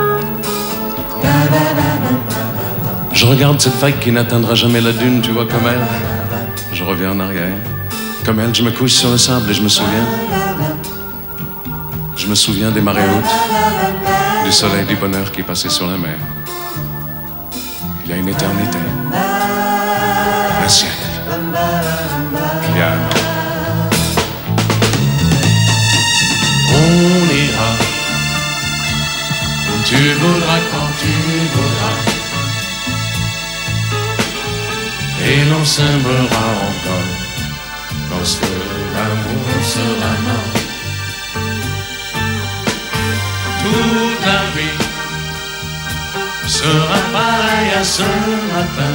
Speaker 9: Je regarde cette vague qui n'atteindra jamais la dune, tu vois, comme elle. Je reviens en arrière. Comme elle, je me couche sur le sable et je me souviens. Je me souviens des marées hautes, du soleil, du bonheur qui passait sur la mer. Il y a une éternité, un siècle, il y a un an. On ira où tu voudras, quand tu voudras, et l'on s'aimera encore lorsque l'amour sera mort. Toute la vie sera pareille à ce matin,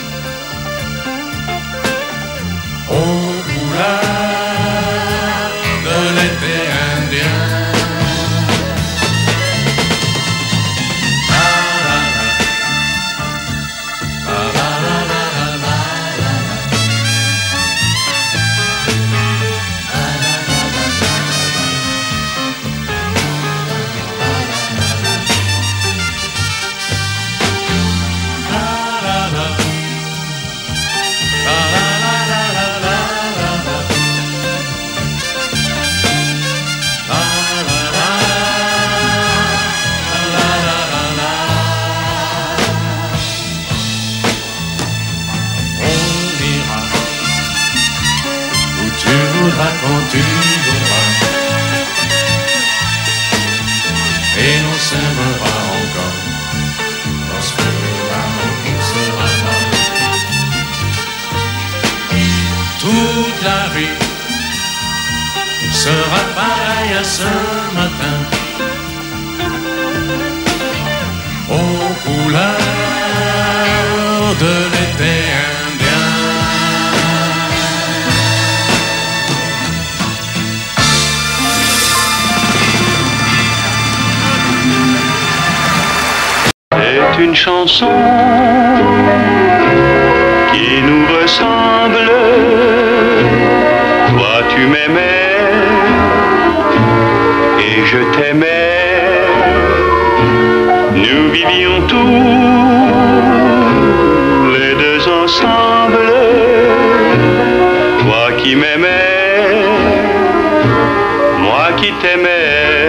Speaker 9: aux couleurs de l'été indien. s'aimera encore lorsque l'amour sera mort. Toute la vie sera pareille à ce matin, aux couleurs de l'été indien.
Speaker 1: C'est une chanson qui nous ressemble. Toi tu m'aimais et je t'aimais. Nous vivions tous les deux ensemble. Toi qui m'aimais, moi qui t'aimais.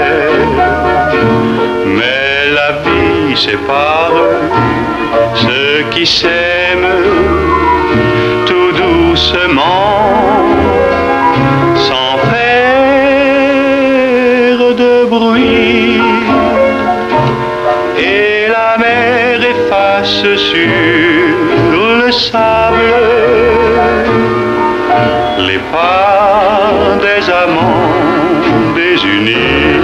Speaker 1: Mais la vie sépare ceux qui s'aiment tout doucement, sans faire de bruit. Et la mer efface sur le sable les pas des amants désunis.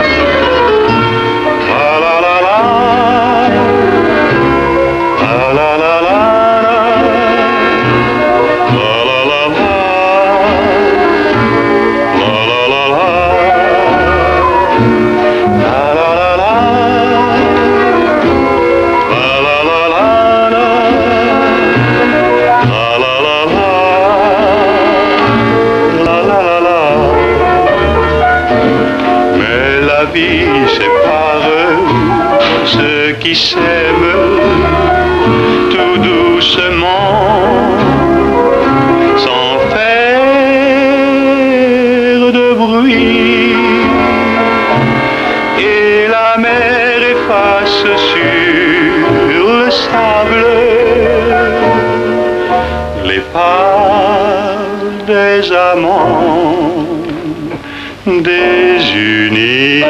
Speaker 1: La vie sépare ceux qui s'aiment tout doucement, sans faire de bruit. Et la mer efface sur le sable les pas des amants désunis.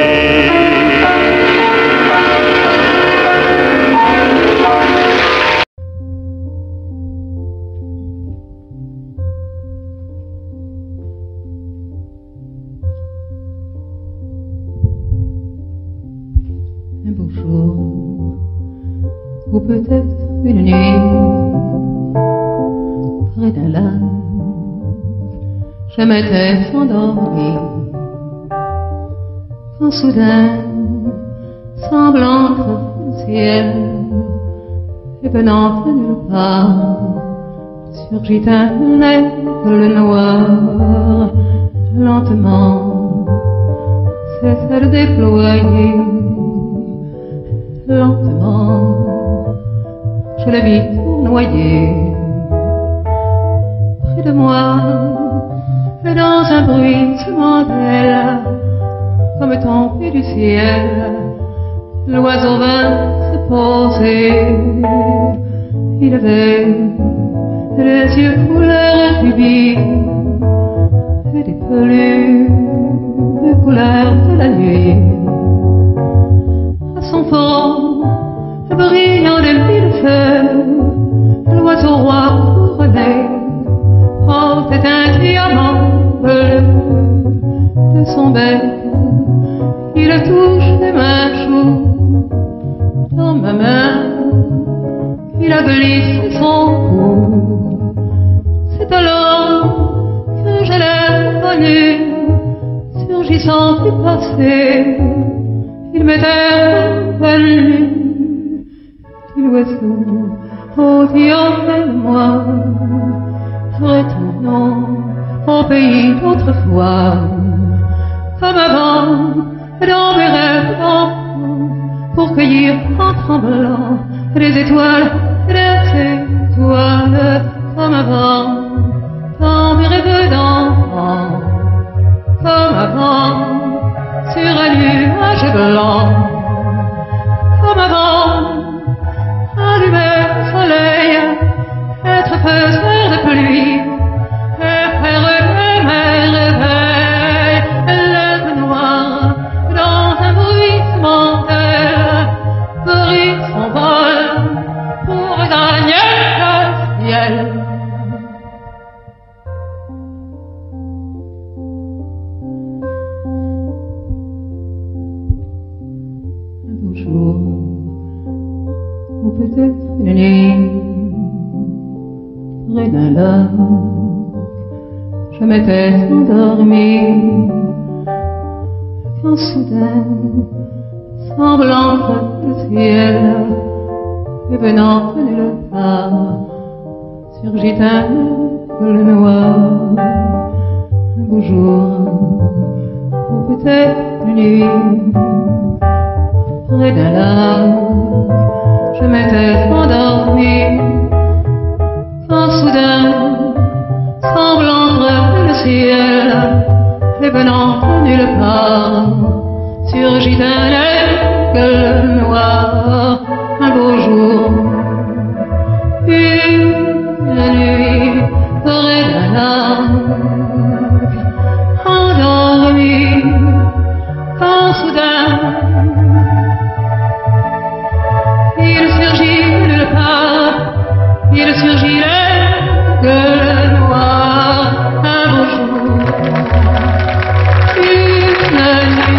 Speaker 15: Un beau jour, ou peut-être une nuit, près d'un lac, je m'étais endormie. Quand soudain, semblant entre le ciel, et venant de nulle part, surgit un aigle noir. Lentement, cessa de déployer. Lentement, je le vis noyer. Près de moi, et dans un bruissement d'ailes, comme tombé du ciel, l'oiseau vint se poser. Il avait les yeux couleur rubis et des peluches couleur de la nuit. À son front, brillant de mille feux, l'oiseau roi couronné portait un diamant bleu. De son bec, il touche les mains chaudes. Dans ma main, il a glissé son cou. C'est alors que je l'ai connu, surgissant du passé. Il m'était venu du l'oiseau auprès de moi. Retournons au pays d'autrefois, comme avant, dans mes rêves d'enfant, pour cueillir en tremblant les étoiles, comme avant, dans mes rêves d'enfant, comme avant, sur un nuage blanc, comme avant, allumer le soleil, être faiseur de pluie, et faire mes réveils, l'aigle noir, dans un bruissement d'air. jour, ou peut-être une nuit, près d'un lac, je m'étais endormie, quand soudain, semblant que le ciel, et venant de nulle part, surgit un col noir, un beau jour, ou peut-être une nuit, près d'un lac, je m'étais endormie, quand soudain, semblant que le ciel, et venant de nulle part, surgit un aigle noir, un beau jour, une nuit, près d'un lac, endormi, quand soudain, il surgit de nulle part, il surgit l'aigle noir, un beau jour, une nuit.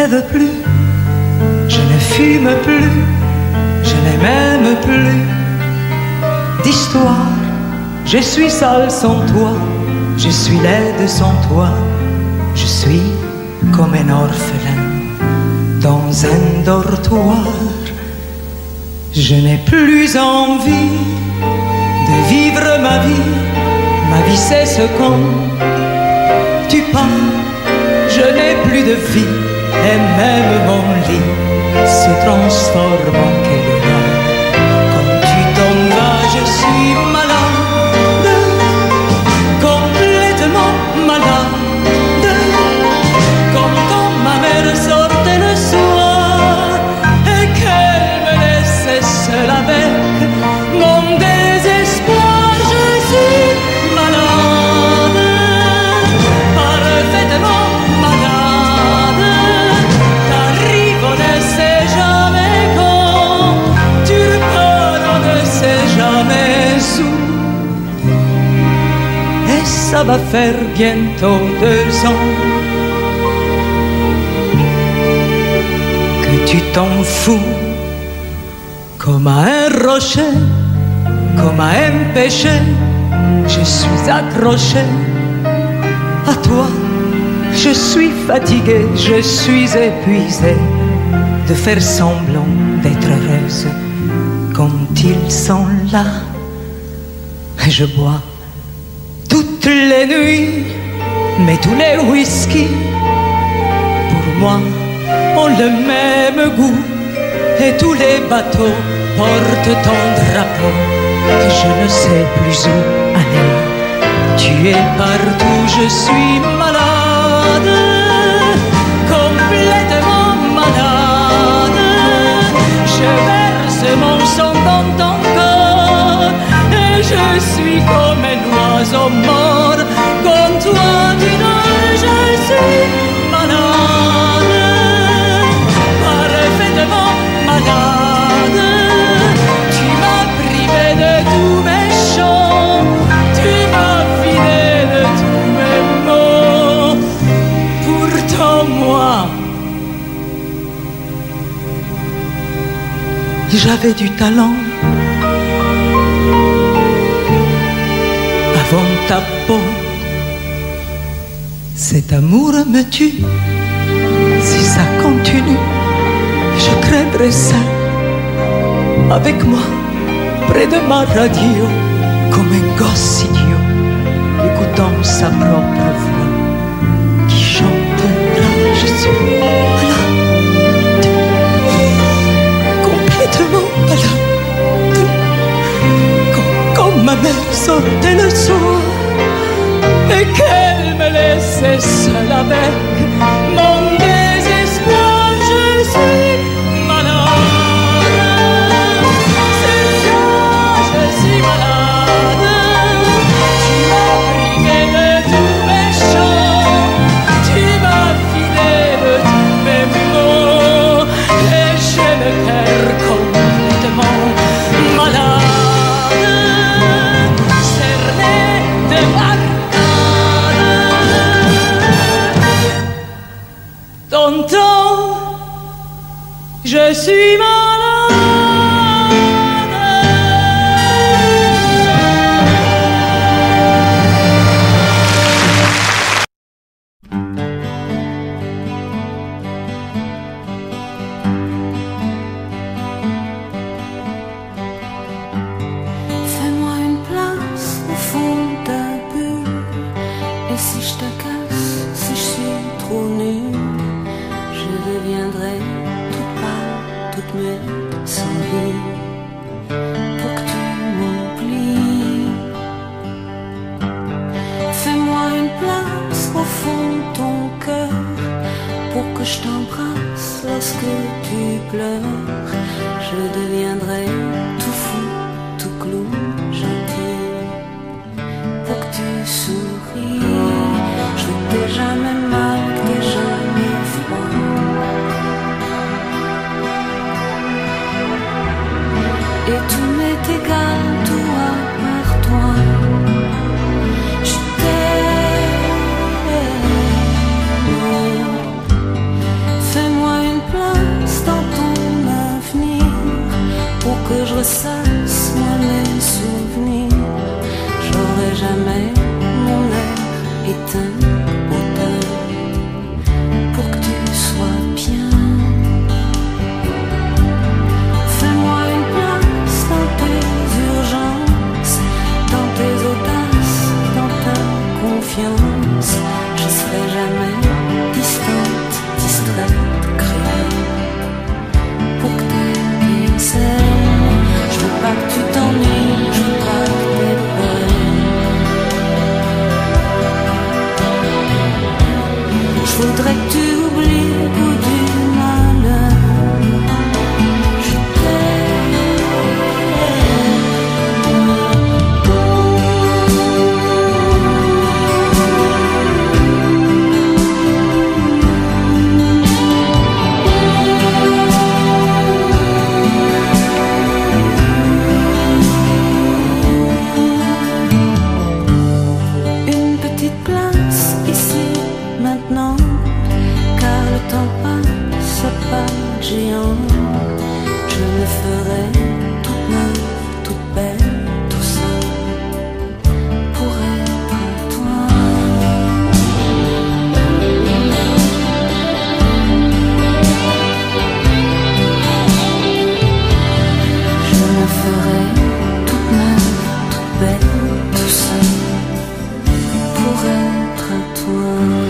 Speaker 16: rêve plus, je ne fume plus, je n'ai même plus d'histoire. Je suis seule sans toi, je suis laide sans toi, je suis comme un orphelin dans un dortoir. Je n'ai plus envie de vivre ma vie cesse quand tu pars. Je n'ai plus de vie et même mon lit se transforme en quel quand tu t'en vas, je suis malade, complètement malade, comme quand ma mère sortait le soir et qu'elle me laissait seule avec mon désespoir. Je suis malade, parfaitement malade. T'arrives, on ne sait jamais quand, tu repars, on ne sait jamais où. Et ça va faire bientôt 2 ans que tu t'en fous, comme à un rocher, comme à un péché. Je suis accroché à toi, je suis fatigué, je suis épuisé de faire semblant d'être heureuse quand ils sont là. Je bois toutes les nuits, mais tous les whisky pour moi ont le même goût. Et tous les bateaux portent ton drapeau que je ne sais plus où aller. Tu es partout, je suis malade, complètement malade. Je verse mon sang dans ton corps et je suis comme un oiseau mort. Comme toi tu nage, je suis malade, parfaitement malade. Tu m'as privé de tous mes chants, tu m'as vidé de tous mes mots. Pourtant moi, j'avais du talent avant ta peau. Cet amour me tue, si ça continue, je crèverai seul avec moi, près de ma radio, comme un gosse idiot, écoutant sa propre voix qui chantera. Je suis malade, complètement malade, quand ma mère sortait le soir et qu'elle me laissait seule avec mon désespoir. Je suis malade, c'est ça, je suis malade. Tu m'as privé de tous mes chants, tu m'as vidé de tous mes mots et j'ai le cœur complètement malade, cerné de marcade. T'entends, je suis malade.
Speaker 3: Fais-moi une place au fond de ta bulle. Et si je te casse, si je suis trop nulle, je deviendrai toute pâle, toute muette, sans vie, pour que tu m'oublies. Fais-moi une place au fond de ton cœur, pour que je t'embrasse lorsque tu pleures. Je deviendrai tout fou, tout clou, gentil, pour que tu souris. Je veux que t'aies jamais mal, que t'aies jamais froid. Et tout m'est égal, tout à part toi. Je t'aime. Fais-moi ressasse moi mes souvenirs, j'aurai jamais mon air éteint autant pour que tu sois bien. Fais-moi une place dans tes urgences, dans tes audaces, dans ta confiance. Je serai jamais distante, distraite, créole pour que t'aies celle. Je veux pas que tu t'ennuies, je veux pas que t'aies peur. Je voudrais que tu oublies le goût du malheur. Je géant, je me ferai toute neuve, toute belle, tout ça pour être à toi. Je me ferai toute neuve, toute belle, tout ça pour être à toi.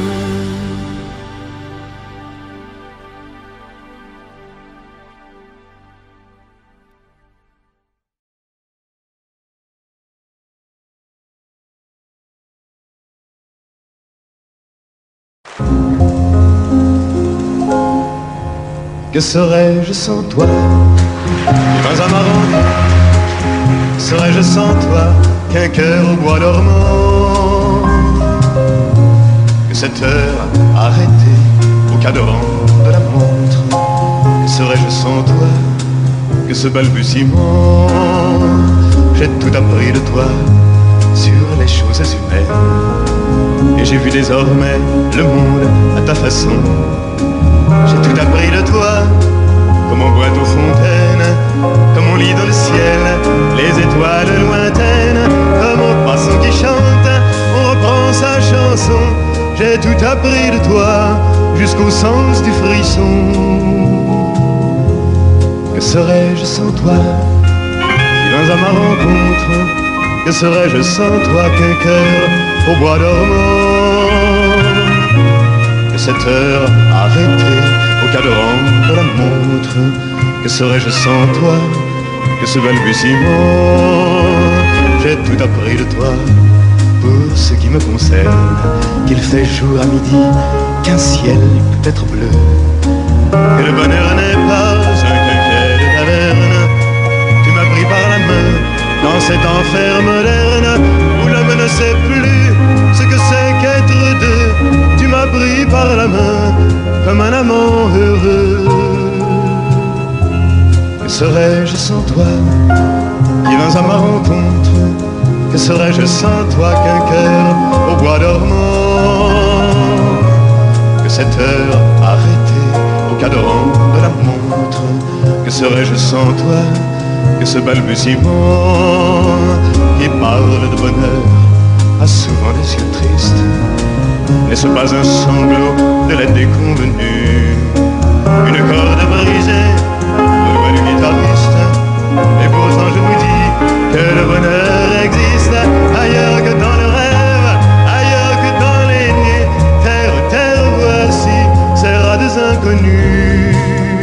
Speaker 11: Que serais-je sans toi? Vivant à Marron, serais-je sans toi qu'un cœur au bois dormant? Que cette heure arrêtée au cadran de la montre, que serais-je sans toi? Que ce balbutiement? J'ai tout appris de toi sur les choses humaines, et j'ai vu désormais le monde à ta façon. J'ai tout appris de toi, comme on boit aux fontaines, comme on lit dans le ciel les étoiles lointaines, comme au passant qui chante, on reprend sa chanson. J'ai tout appris de toi, jusqu'au sens du frisson. Que serais-je sans toi? Vivant à ma rencontre, que serais-je sans toi qu'un cœur au bois dormant? Que cette heure arrêtée au cadran de la montre, que serais-je sans toi? Que ce balbutiement? J'ai tout appris de toi. Pour ce qui me concerne, qu'il fait jour à midi, qu'un ciel peut être bleu, que le bonheur n'est pas un quinquet de taverne. Tu m'as pris par la main dans cet enfer moderne où l'homme ne sait plus ce que c'est qu'être deux. Tu m'as pris par la main comme un amant heureux. Que serais-je sans toi? Qui vins à ma rencontre. Que serais-je sans toi qu'un cœur au bois dormant? Que cette heure arrêtée au cadran de la montre, que serais-je sans toi? Que ce balbutiement qui parle de bonheur a souvent des yeux tristes. N'est-ce pas un sanglot de la déconvenue? Une corde brisée, au le guitariste. Et pourtant je vous dis que le bonheur existe ailleurs que dans le rêve, ailleurs que dans les nuits. Terre, terre, voici ces rades inconnus.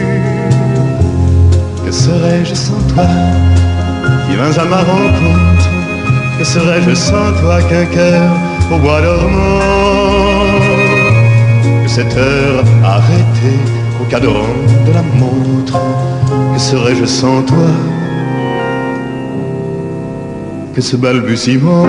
Speaker 11: Que serais-je sans toi? Qui vins à ma rencontre. Que serais-je sans toi qu'un cœur au bois dormant? Que cette heure arrêtée au cadran de la montre. Que serais-je sans toi? Que ce balbutiement?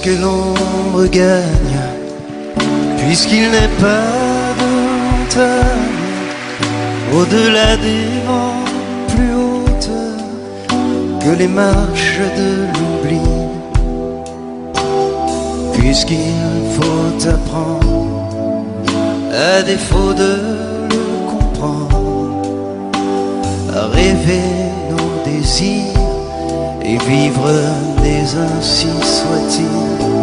Speaker 13: puisque l'ombre gagne, puisqu'il n'est pas de montagne au-delà des vents plus hautes que les marches de l'oubli, puisqu'il faut apprendre, à défaut de le comprendre, à rêver nos désirs et vivre des ainsi soit-il.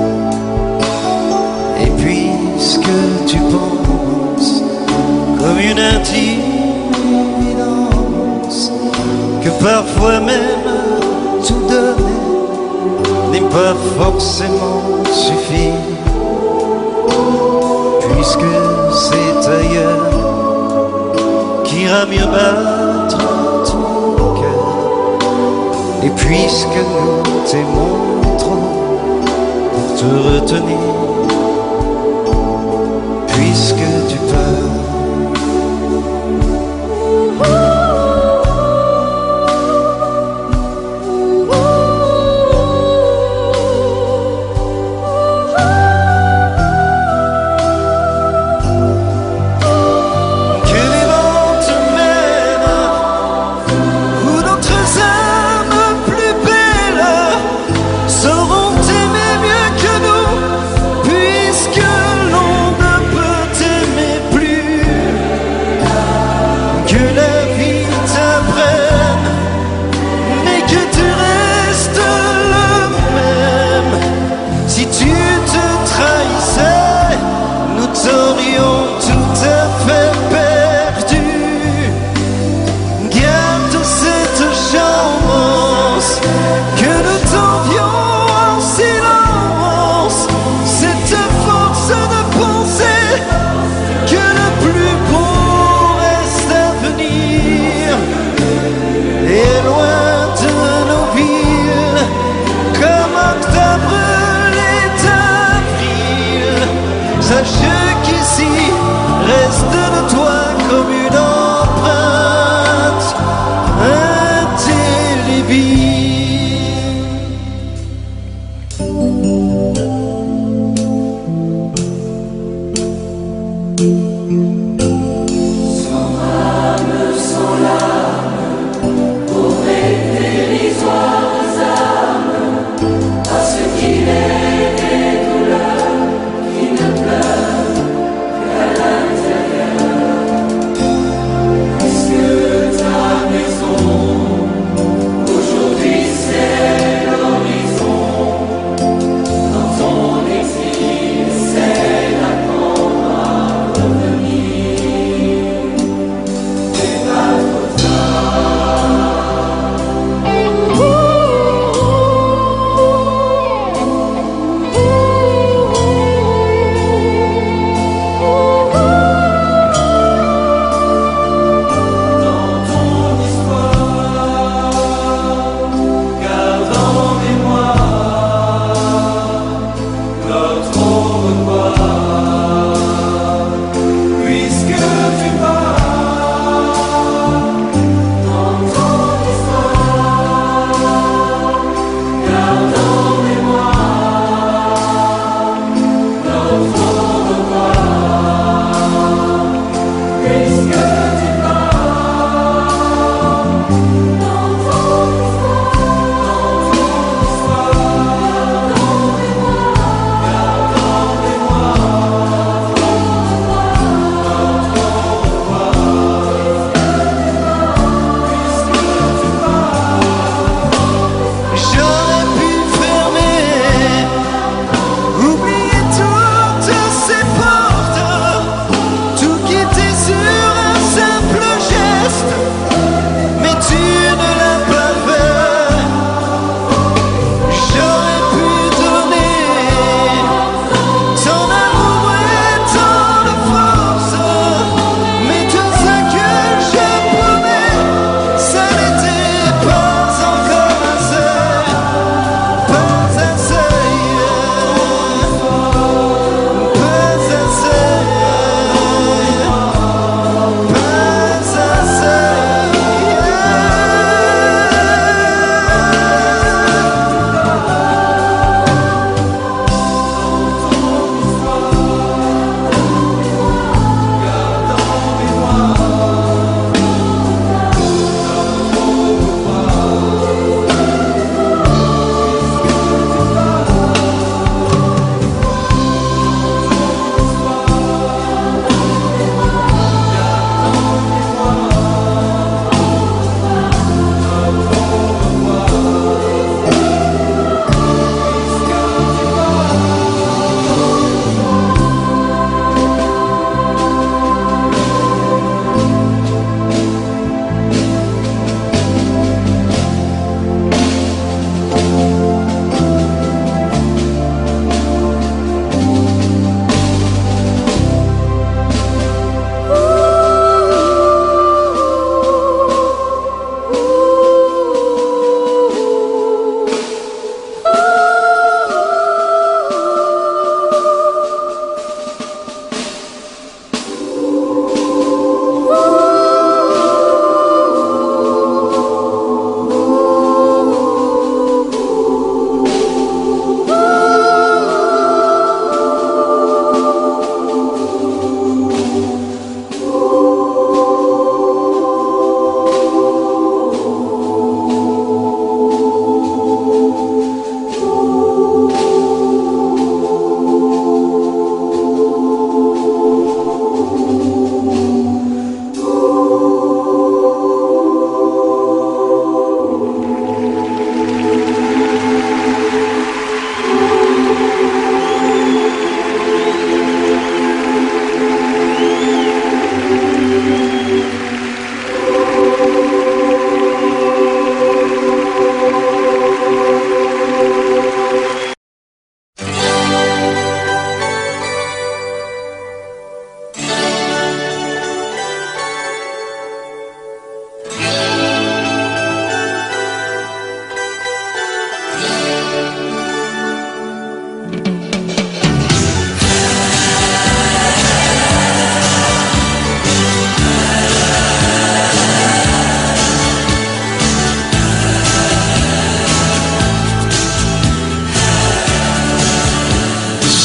Speaker 13: Et puisque tu penses comme une intime évidence que parfois même tout donner n'est pas forcément suffire, puisque c'est ailleurs qu'ira mieux battre ton cœur, et puisque nous t'aimons trop pour te retenir, puisque tu pars.
Speaker 3: Qui ne pleure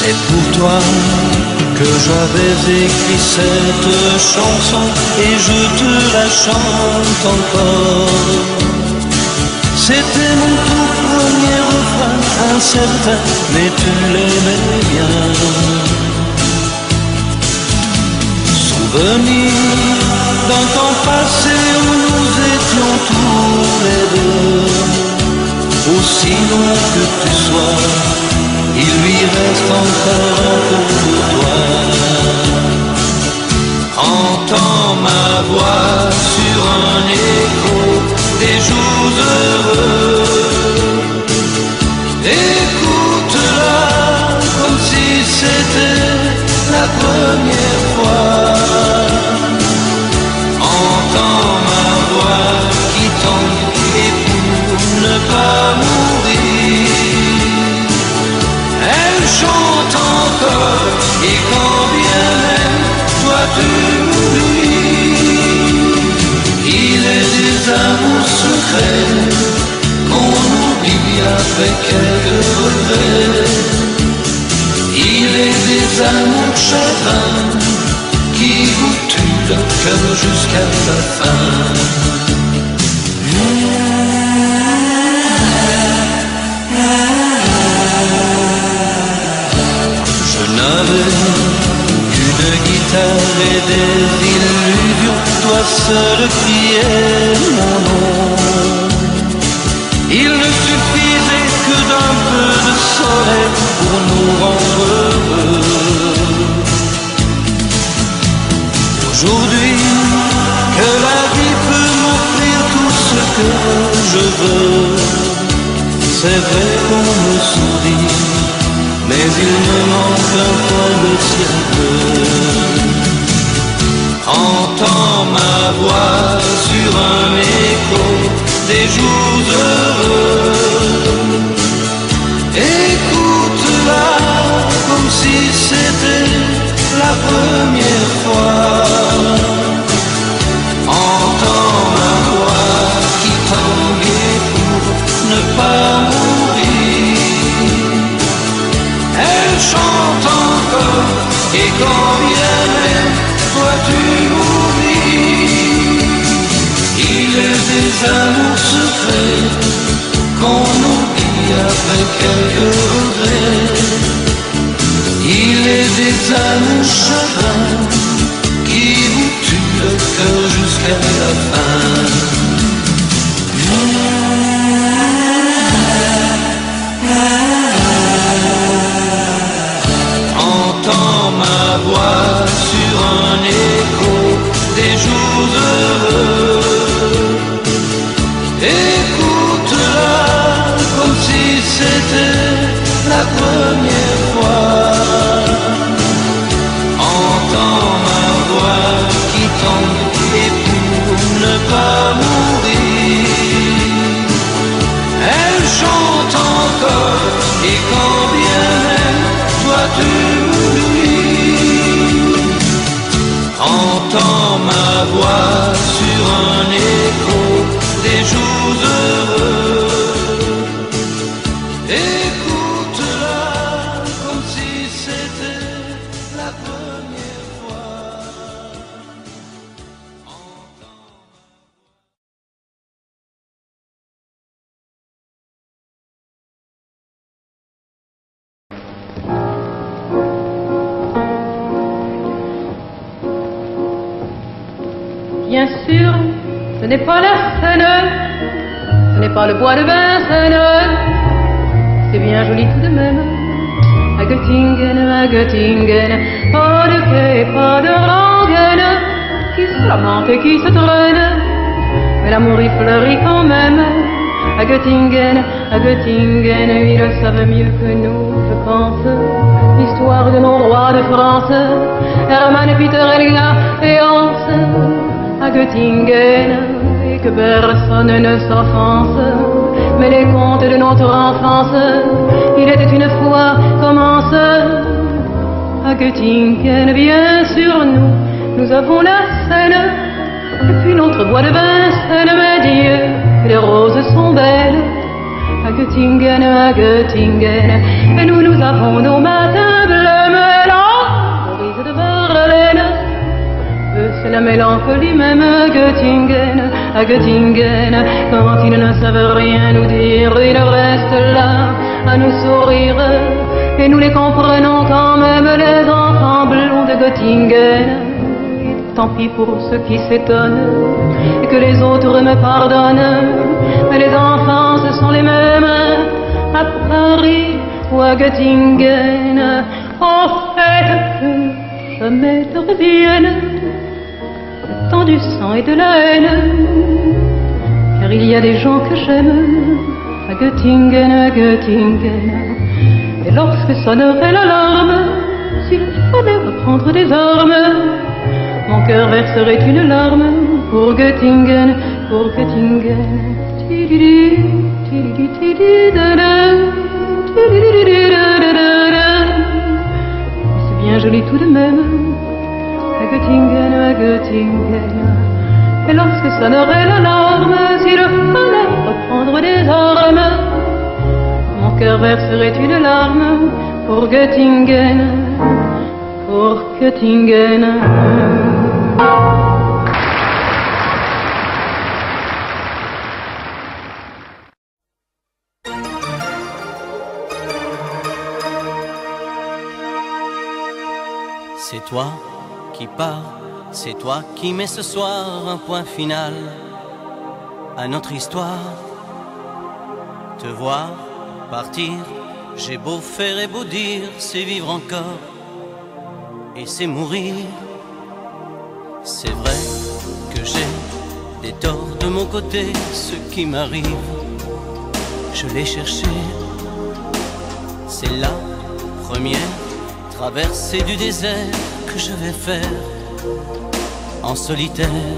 Speaker 10: C'est pour toi que j'avais écrit cette chanson et je te la chante encore. C'était mon tout premier refrain, incertain, mais tu l'aimais bien. Souvenir d'un temps passé où nous étions tous les deux. Aussi loin que tu sois, il lui reste encore un peu pour toi. Entends ma voix sur un écho des jours heureux. Écoute-la comme si c'était la première fois. Entends ma voix qui tombe et pour ne pas mourir, elle chante encore et quand bien même toi tu m'oublies. Il est des amours secrets qu'on oublie après quelques regrets. Il est des amours chagrins qui vous tuent le cœur jusqu'à la fin. Je n'avais qu'une guitare et des illusions, toi seul criais mon nom. Il ne suffisait que d'un peu de soleil pour nous rendre heureux. Aujourd'hui, que la vie peut m'offrir tout ce que je veux, c'est vrai qu'on me sourit, mais il me manque un coin de ciel bleu. Entends ma voix sur un écho des jours heureux. Écoute-la comme si c'était la première fois. Entends ma voix qui tanguait pour ne pas mourir. Elle chante encore et quand bien même toi tu m'oublies. Il est des amours secrets qu'on oublie après quelques regrets. Il est des amours chagrins qui vous tuent le cœur jusqu'à la fin. Entends ma voix sur un écho des jours heureux. Écoute-la comme si c'était la première fois. Entends ma voix qui tombe et pour ne pas mourir, elle chante encore et quand bien même toi tu m'oublies. Entends ma voix sur un écho des jours heureux. Écoute-la comme si c'était la première fois.
Speaker 15: Bien sûr, ce n'est pas la Seine, ce n'est pas le bois de Vincennes, c'est bien joli tout de même. À Göttingen, pas de quai, pas de rengaine, qui se lamente et qui se traîne, mais l'amour y fleurit quand même. À Göttingen, ils le savent mieux que nous, je pense, l'histoire de nos rois de France, Hermann, Peter, Helga et Hans. À Göttingen, et que personne ne s'offense, mais les contes de notre enfance, il était une fois, commence. À Göttingen, bien sûr, nous avons la Seine, et puis notre bois de Vincennes, mais Dieu, les roses sont belles. À Göttingen, et nous avons nos matins bleus. c'est la mélancolie même à Göttingen, quand ils ne savent rien nous dire, ils restent là à nous sourire, et nous les comprenons quand même, les enfants blonds de Göttingen. Tant pis pour ceux qui s'étonnent et que les autres me pardonnent, mais les enfants ce sont les mêmes à Paris ou à Göttingen. En fait, jamais ne reviennent le temps du sang et de la haine, car il y a des gens que j'aime à Göttingen, et lorsque sonnerait l'alarme, s'il fallait reprendre des armes, mon cœur verserait une larme pour Göttingen, pour Göttingen. C'est bien joli tout de même à Göttingen, et lorsque sonnerait l'alarme, s'il fallait reprendre des armes, mon cœur verserait une larme pour Göttingen, pour Göttingen.
Speaker 10: C'est toi qui pars, c'est toi qui mets ce soir un point final à notre histoire. Te voir partir, j'ai beau faire et beau dire, c'est vivre encore et c'est mourir. C'est vrai que j'ai des torts de mon côté, ce qui m'arrive, je l'ai cherché. C'est la première traversée du désert que je vais faire en solitaire.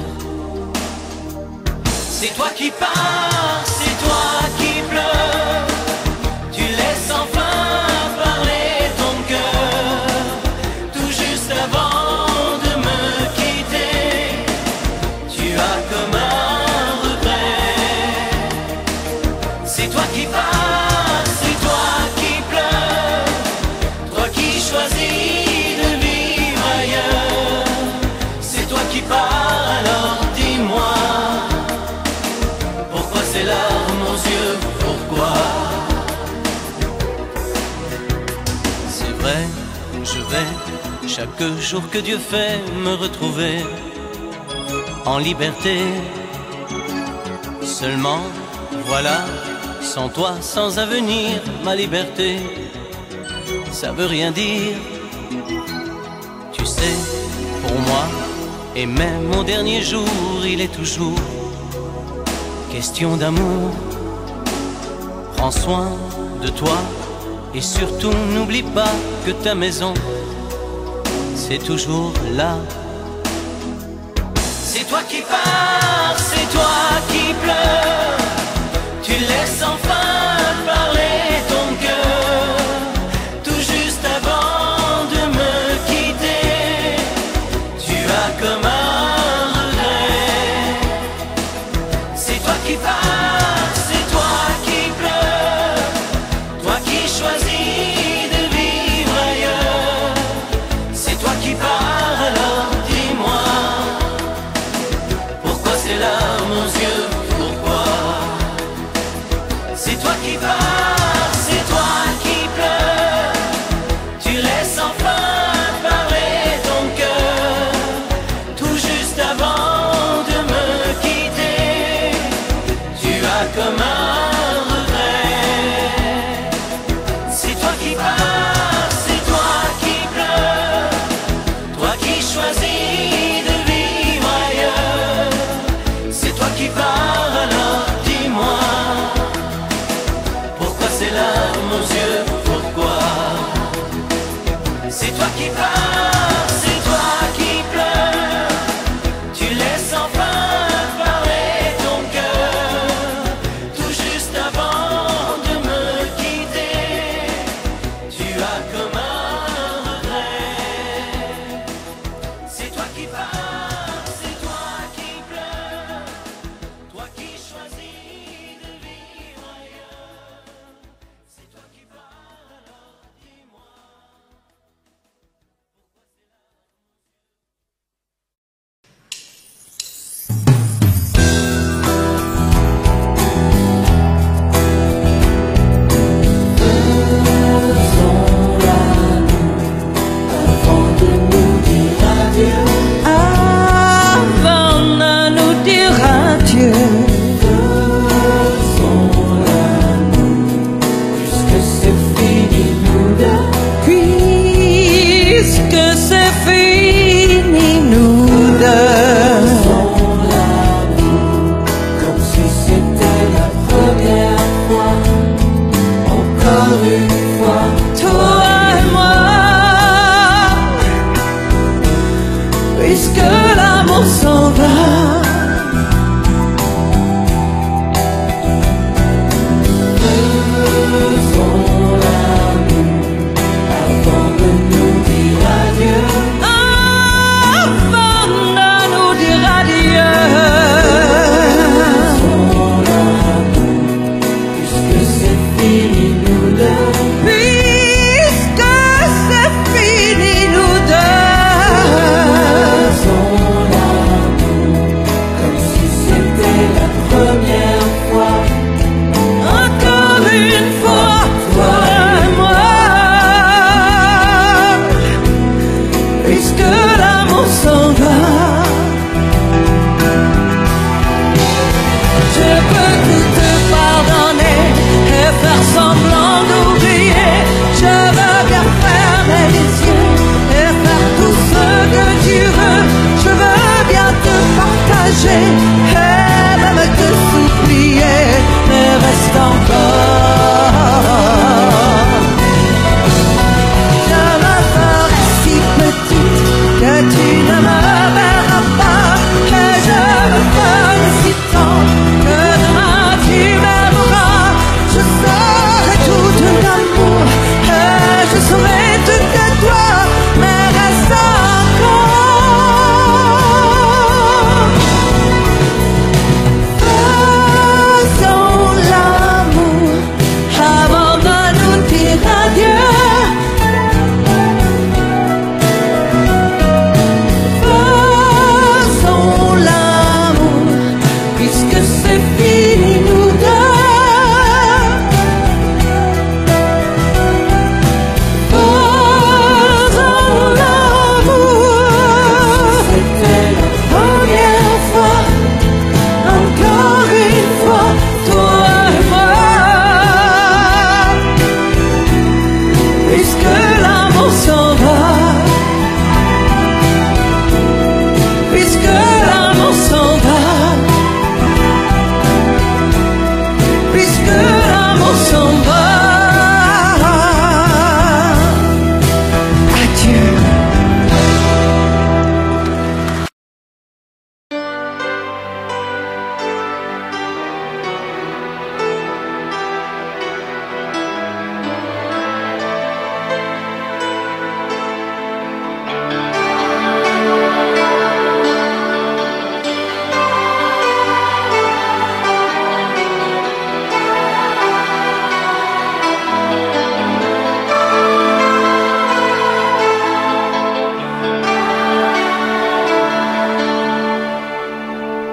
Speaker 10: C'est toi qui pars, c'est toi qui pleures, tu laisses enfin parler ton cœur, tout juste avant de me quitter, tu as comme un regret. C'est toi qui pars, c'est toi qui pleures, toi qui choisis de vivre ailleurs. C'est toi qui pars, alors dis-moi, pourquoi ces larmes aux yeux, pourquoi? C'est vrai, je vais, chaque jour que Dieu fait, me retrouver en liberté. Seulement, voilà, sans toi, sans avenir, ma liberté, ça veut rien dire. Tu sais, pour moi, et même mon dernier jour, il est toujours question d'amour. Prends soin de toi et surtout n'oublie pas que ta maison, c'est toujours là. C'est toi qui pars, c'est toi qui pleures, tu laisses enfin parler ton cœur, tout juste avant de me quitter, tu as comme un regret. C'est toi qui pars, c'est toi qui pleures, toi qui choisis de vivre ailleurs. C'est toi qui pars, alors dis-moi, pourquoi ces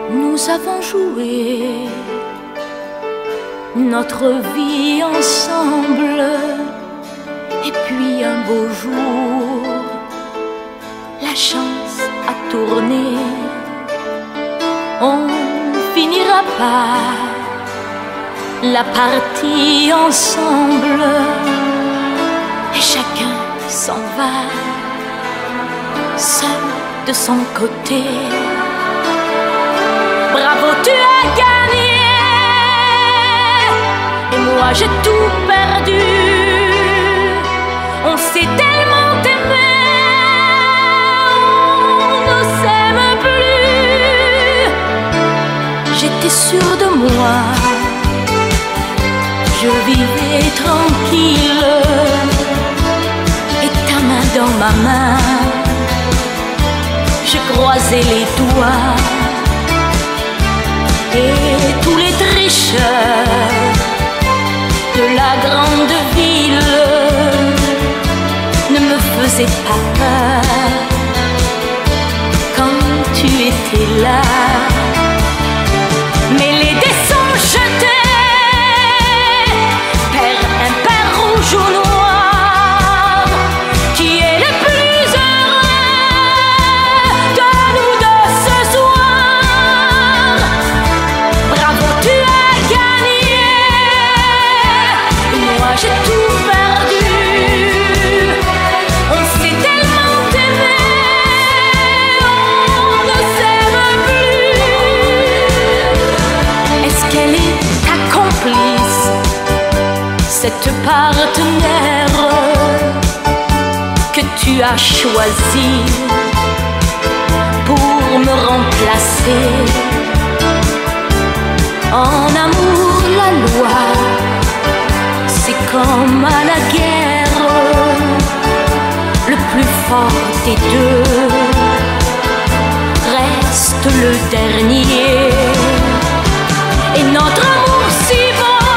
Speaker 3: nous avons joué notre vie ensemble. Et puis un beau jour, la chance a tourné. On finira par la partie ensemble. Et chacun s'en va, seul de son côté. Bravo, tu as gagné. Et moi j'ai tout perdu. On s'est tellement aimé, on ne s'aime plus. J'étais sûre de moi, je vivais tranquille. Et ta main dans ma main, je croisais les doigts. Et tous les tricheurs de la grande ville ne me faisaient pas peur quand tu étais là. Mais les dés sont jetés, pair impair, rouge ou noir. Qui est le plus heureux de nous deux ce soir? Bravo, tu as gagné. Moi j'ai tout perdu. On s'est tellement aimé, on ne s'aime plus. Est-ce qu'elle est ta complice, cette partenaire que tu as choisie pour me remplacer? En amour, la loi, c'est comme à la guerre, le plus fort des deux reste le dernier. Et notre amour si beau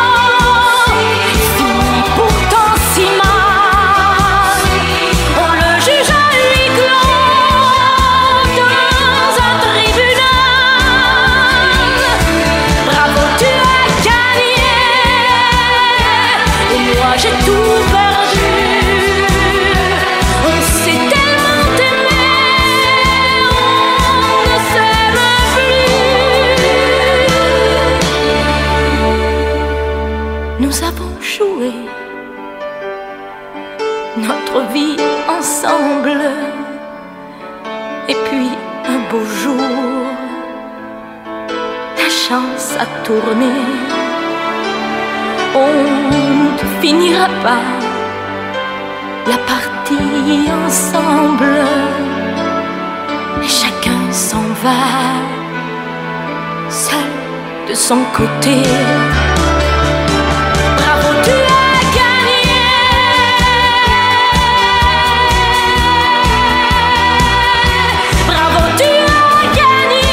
Speaker 3: finit pourtant si mal. On le juge à huis clos dans un tribunal. Bravo, tu as gagné. Et moi j'ai tout perdu. On s'est tellement aimé, on ne s'aime plus. Nous avons joué notre vie ensemble. Et puis un beau jour, la chance a tourné. On ne finira pas la partie ensemble. Et chacun s'en va, seul de son côté. Bravo, tu as gagné. Bravo, tu as gagné.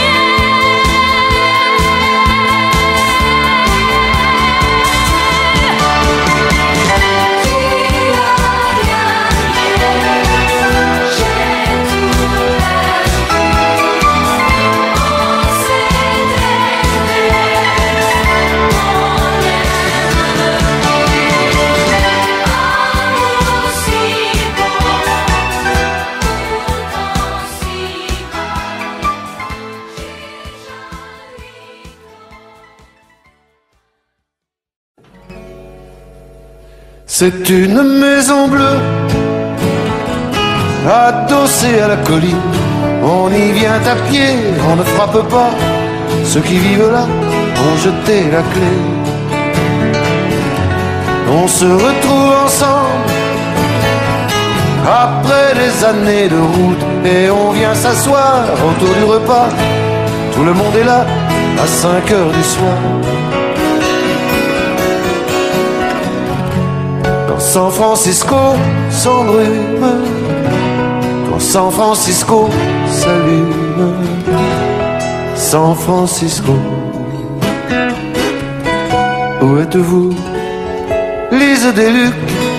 Speaker 13: C'est une maison bleue, adossée à la colline. On y vient à pied, on ne frappe pas. Ceux qui vivent là ont jeté la clé. On se retrouve ensemble après des années de route et on vient s'asseoir autour du repas. Tout le monde est là à 5 heures du soir. Quand San Francisco s'embrume, quand San Francisco s'allume, San Francisco, où êtes-vous? Lise Deluc,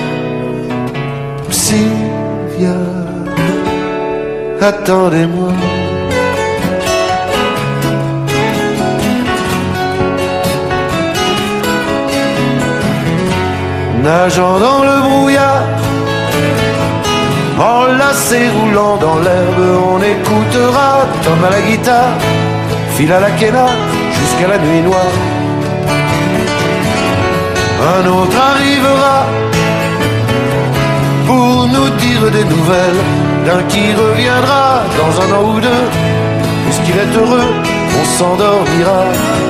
Speaker 13: Sylvia, attendez-moi.
Speaker 17: nageant dans le brouillard, enlacé roulant dans l'herbe, on écoutera Tom à la guitare, Phil à la quena, jusqu'à la nuit noire. Un autre arrivera pour nous dire des nouvelles d'un qui reviendra dans un an ou deux. Puisqu'il est heureux, on s'endormira.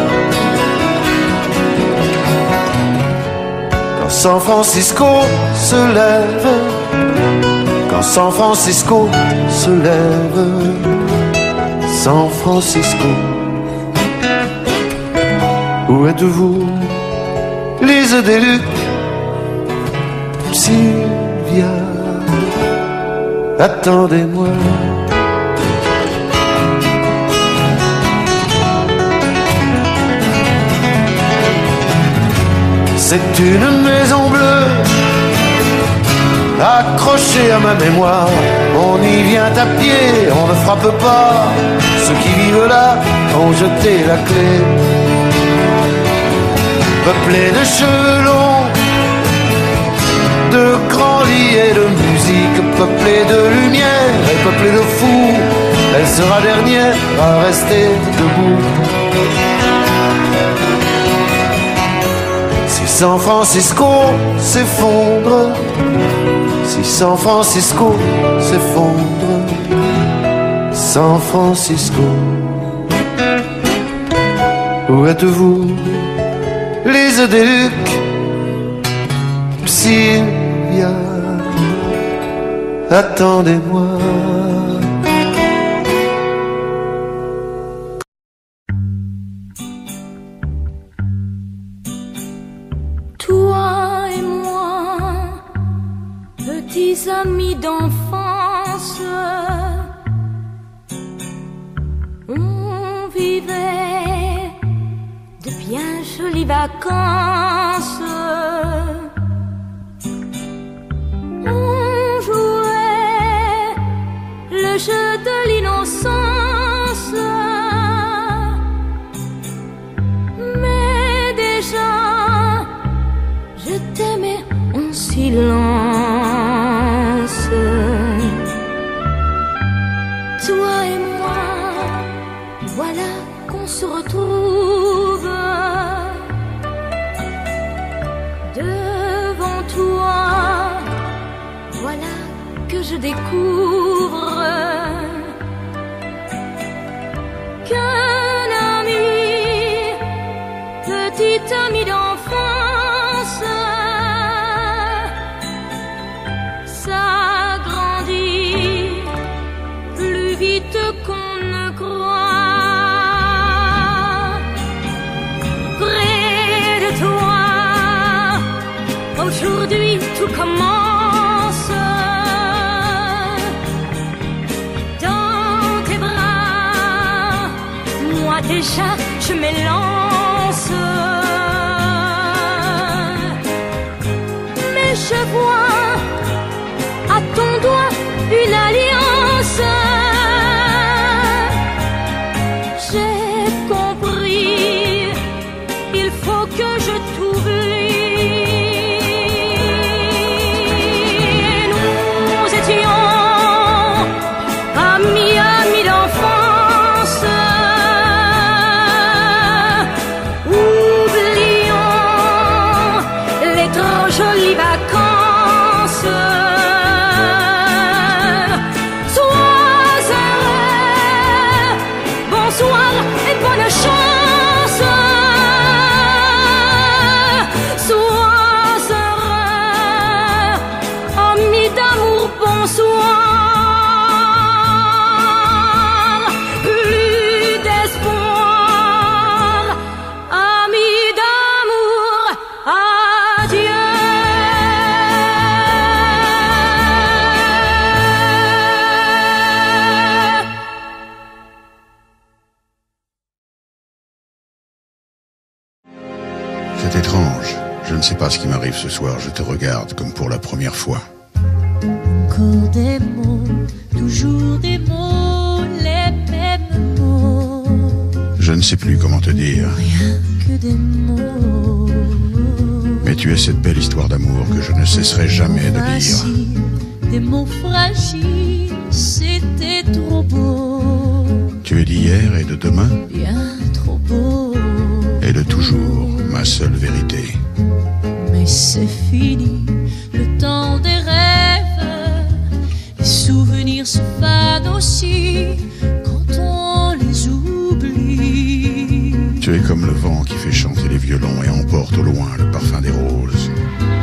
Speaker 17: Quand San Francisco se lève, quand San Francisco se lève, San Francisco, où êtes-vous? Lise Deluc, Sylvia, attendez-moi. C'est une maison bleue accrochée à ma mémoire. On y vient à pied, on ne frappe pas. Ceux qui vivent là ont jeté la clé. Peuplée de cheveux longs, de grands lits et de musique, peuplée de lumière et peuplée de fous, elle sera dernière à rester debout. Si San Francisco s'effondre, si San Francisco s'effondre, San Francisco, où êtes-vous? Lise Deluc, Sylvia, attendez-moi.
Speaker 3: Toi et moi, petits amis d'enfance, on vivait de bien jolies vacances. On jouait le jeu de l'innocence, mais déjà je t'aimais en silence. Toi et moi, voilà qu'on se retrouve devant toi. Voilà que je découvre qu'un ami, petit ami d'enfance, s'agrandit plus vite qu'on ne croit. Près de toi, aujourd'hui tout commence. Dans tes bras, moi déjà je m'élance. Mais je vois à ton doigt une alliance. J'ai compris, il faut que je t'oublie. Nous étions amis, amis d'enfance. Oublions les trop jolies vacances. Sois heureux, bonsoir et bonne chance. Sois heureux, ami d'amour, bonsoir. Plus d'espoir, ami d'amour, adieu.
Speaker 18: C'est étrange. Je ne sais pas ce qui m'arrive ce soir. Je te regarde comme pour la première fois.
Speaker 3: Encore des mots, toujours des mots, les mêmes mots,
Speaker 18: Je ne sais plus comment te dire.
Speaker 3: rien que des mots.
Speaker 18: Mais tu es cette belle histoire d'amour que je ne cesserai jamais de lire.
Speaker 3: Des mots fragiles, c'était trop beau.
Speaker 18: Tu es d'hier et de demain,
Speaker 3: Bien trop beau.
Speaker 18: et de toujours, ma seule vérité.
Speaker 3: Mais c'est fini, le temps des rêves. Les souvenirs se fanent aussi quand on les oublie.
Speaker 18: Tu es comme le vent qui fait chanter les violons et emporte au loin le parfum des roses.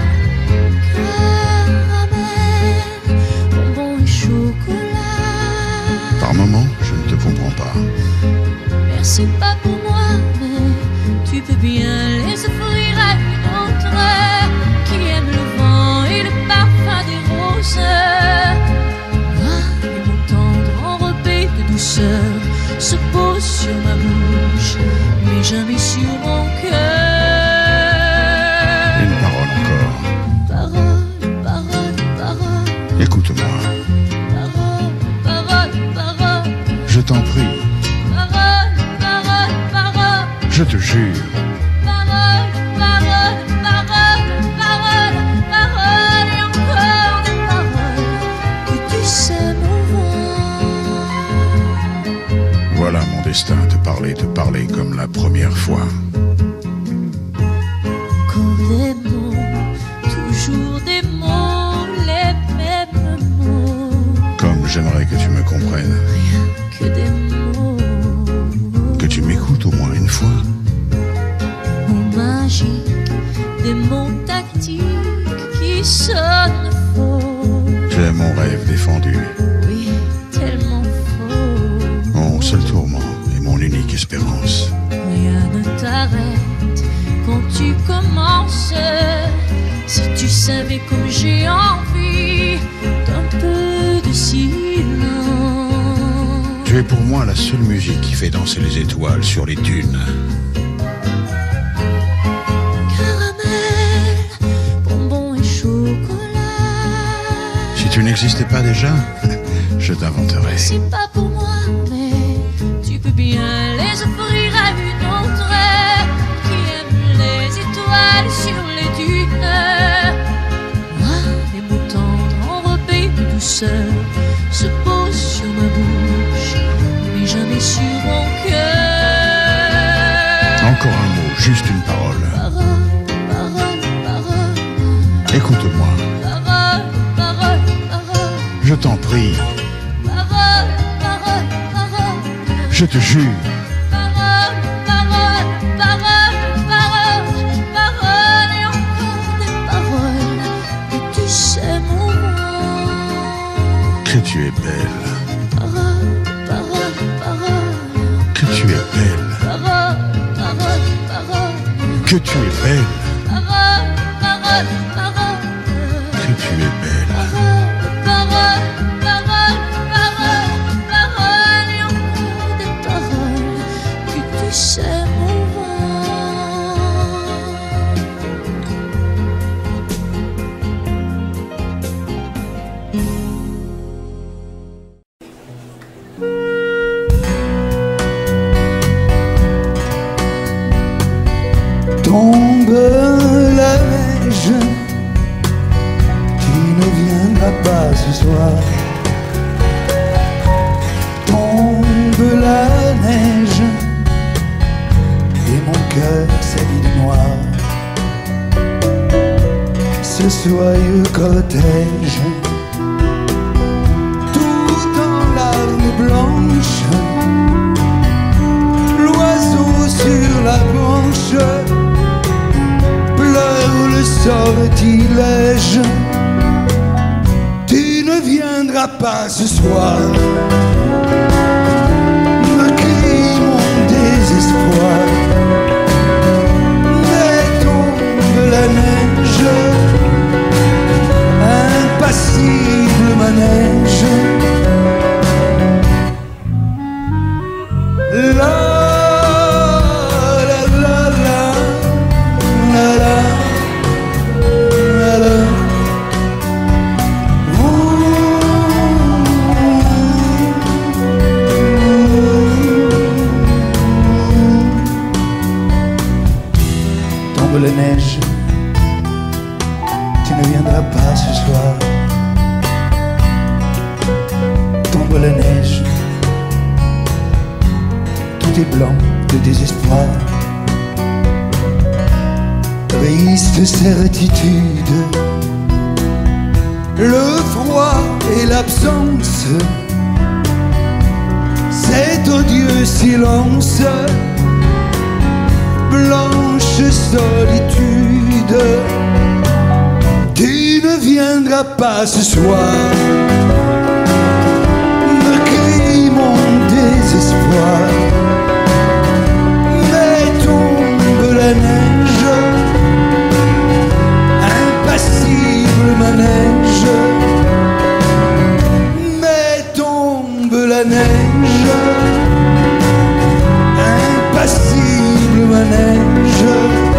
Speaker 3: Caramel, bonbons et chocolat.
Speaker 18: Par moments, je ne te comprends pas.
Speaker 3: Merci pas pour moi, mais tu peux bien les offrir à une autre qui aime le vent et le parfum des roses. Moi, les mots tendres enrobés de douceur se posent sur ma bouche, mais jamais sur mon cœur.
Speaker 18: Une parole encore.
Speaker 3: Parole, parole, parole.
Speaker 18: Écoute-moi,
Speaker 3: Parole, parole, parole.
Speaker 18: je t'en prie,
Speaker 3: Parole, parole, parole.
Speaker 18: je te jure.
Speaker 3: Parole, parole, parole, parole, parole et encore des paroles que tu sais mon vent.
Speaker 18: Voilà mon destin, te parler comme la première fois.
Speaker 3: Encore des mots, toujours des mots, les mêmes mots.
Speaker 18: Comme j'aimerais que tu me comprennes,
Speaker 3: Que des mots,
Speaker 18: que tu m'écoutes au moins une fois.
Speaker 3: mots magiques, des mots tactiques qui sonnent faux.
Speaker 18: Tu es mon rêve défendu,
Speaker 3: Oui, tellement faux.
Speaker 18: mon seul tourment et mon unique espérance.
Speaker 3: Rien ne t'arrête quand tu commences. Si tu savais comme j'ai envie d'un peu de silence.
Speaker 18: Tu es pour moi la seule musique qui fait danser les étoiles sur les dunes.
Speaker 3: Caramel, bonbons et chocolat.
Speaker 18: Si tu n'existais pas déjà, je t'inventerais.
Speaker 3: C'est pas pour moi, mais tu peux bien les offrir à une autre qui aime les étoiles sur les dunes. Moi, les mots tendres enrobés de douceur se posent sur ma bouche, mais jamais sur mon cœur.
Speaker 18: Encore un mot, juste une parole.
Speaker 3: Parole, parole, parole.
Speaker 18: Écoute-moi,
Speaker 3: Parole, parole, parole.
Speaker 18: je t'en prie,
Speaker 3: Parole, parole, parole.
Speaker 18: je te jure.
Speaker 3: Parole, parole, parole, parole, parole et encore des paroles que tu sais mon nom.
Speaker 18: Que tu es belle,
Speaker 3: Parole, parole, parole,
Speaker 18: que tu es belle,
Speaker 3: parole, parole, parole,
Speaker 18: que tu es belle,
Speaker 3: parole, parole, parole,
Speaker 18: que tu es belle.
Speaker 3: parole, parole, parole, parole, parole et encore des paroles que tu sais mon
Speaker 17: Tombe la neige, tu ne viendras pas ce soir. Tombe la neige, et mon cœur s'habille de noir. Ce soyeux cortège, tout en larmes blanches, l'oiseau sur la branche pleure le sortilège. Tu ne viendras pas ce soir, me crie mon désespoir. Mais tombe la neige, impassible manège. La la neige, ne viendras pas ce soir. Tombe la neige, tout est blanc de désespoir. Triste certitude, le froid et l'absence, cet odieux silence, blanche solitude. Tu ne viendras pas ce soir, me crie mon désespoir. Mais tombe la neige, impassible manège. Mais tombe la neige, impassible manège.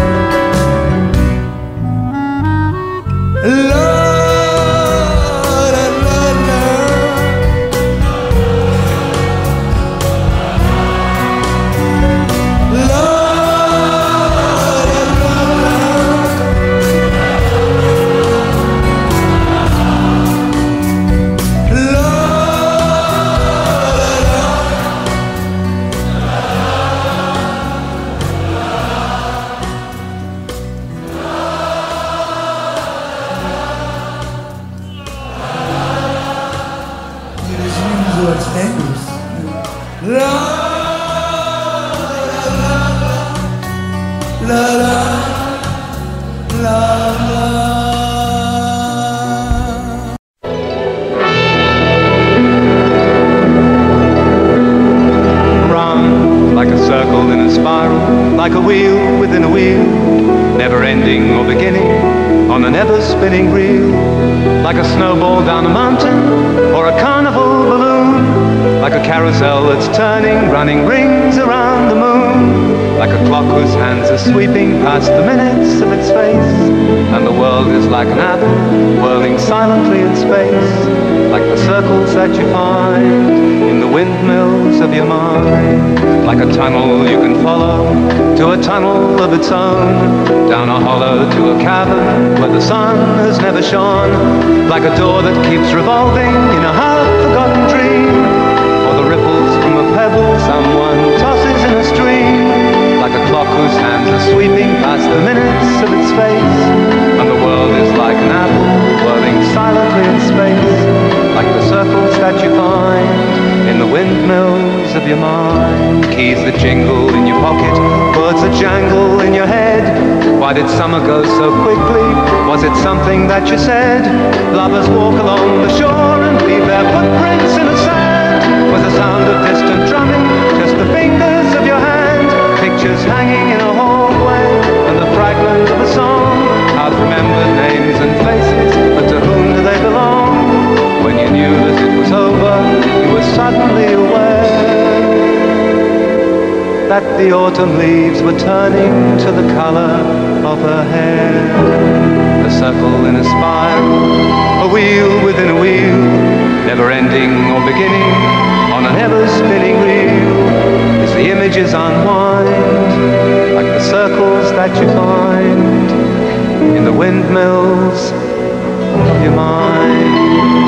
Speaker 19: Like a wheel within a wheel, never ending or beginning, on a never spinning reel. Like a snowball down a mountain, or a carnival balloon. Like a carousel that's turning, running rings around the moon. Like a clock whose hands are sweeping past the minutes of its face. And the world is like an apple, whirling silently in space. Like the circles that you find in the windmills of your mind. Like a tunnel you can follow to a tunnel of its own. Down a hollow to a cavern where the sun has never shone. Like a door that keeps revolving in a half-forgotten dream. Or the ripples from a pebble someone tosses in a stream. Like a clock whose hands are sweeping past the minutes of its face. And the world is like an apple whirling silently in space. Like the circles that you find in the windmills of your mind. Keys that jingle in your pocket, words that jangle in your head. Why did summer go so quickly? Was it something that you said? Lovers walk along the shore and leave their footprints in the sand. Was the sound of distant drumming just the fingers of your hand? Pictures hanging in a hallway and the fragment of a song. Half-remembered names and faces, but to whom do they belong? When you knew that it was over, you were suddenly aware that the autumn leaves were turning to the color of her hair. A circle in a spiral, a wheel within a wheel, never ending or beginning, on an ever-spinning reel. As the images unwind, like the circles that you find in the windmills of your mind.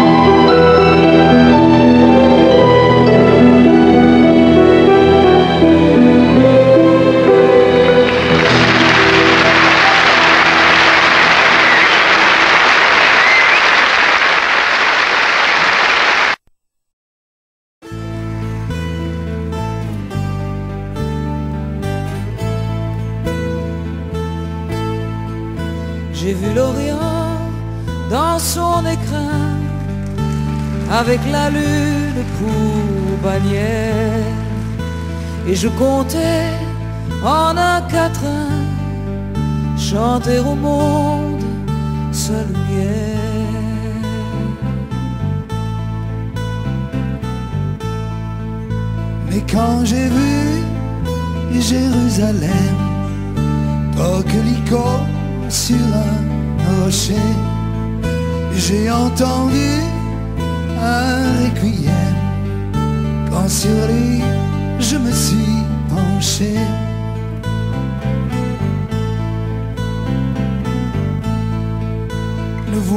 Speaker 16: J'ai vu l'Orient dans son écrin, avec la lune pour bannière, et je comptais en un quatrain chanter au monde sa lumière.
Speaker 17: Mais quand j'ai vu Jérusalem, coquelicot sur un rocher, j'ai entendu un requiem. Quand sur lui je me suis penché,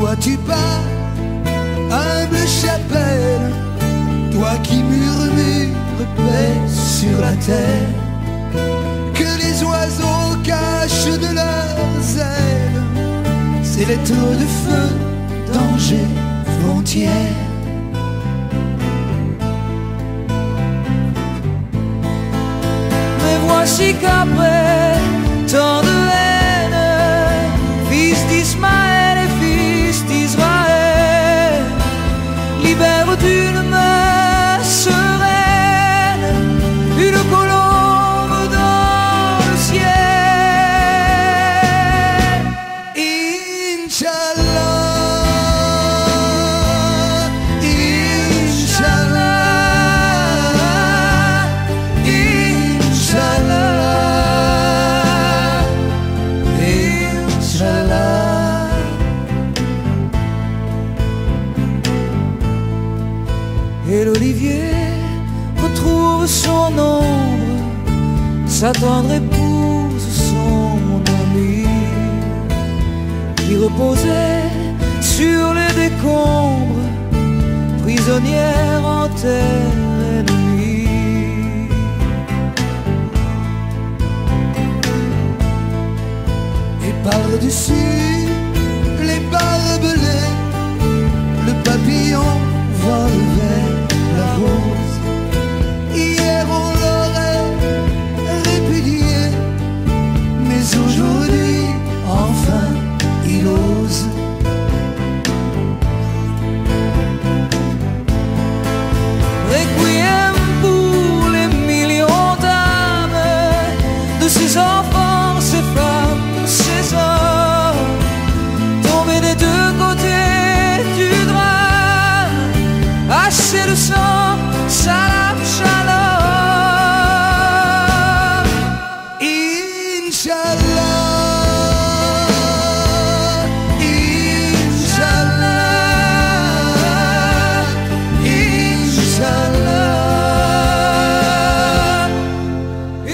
Speaker 20: toi tu pars, humble chapelle, toi qui murmures paix sur la terre, que les oiseaux cachent de leurs ailes ces lettres de feu, danger, frontière. Mais voici qu'après tant de haine, fils d'Ismaël et fils d'Israël, libère d'une main sereine une colombe dans le ciel. Inch'Allah, Inch'Allah, Inch'Allah, Inch'Allah. Et l'olivier retrouve son ombre, sa tendre épouse, son ami, qui reposait sur les décombres, prisonnière en terre ennemie. Et par-dessus les barbelés, le papillon vole vers la rose. Hier on l'aurait répudié, mais aujourd'hui enfin il ose. Requiem pour les millions d'âmes, de ces enfants, ces femmes, ces hommes, tombés des deux côtés du drame, hachés de sang, salam, shalom. Inch'Allah, Inch'Allah, Inch'Allah,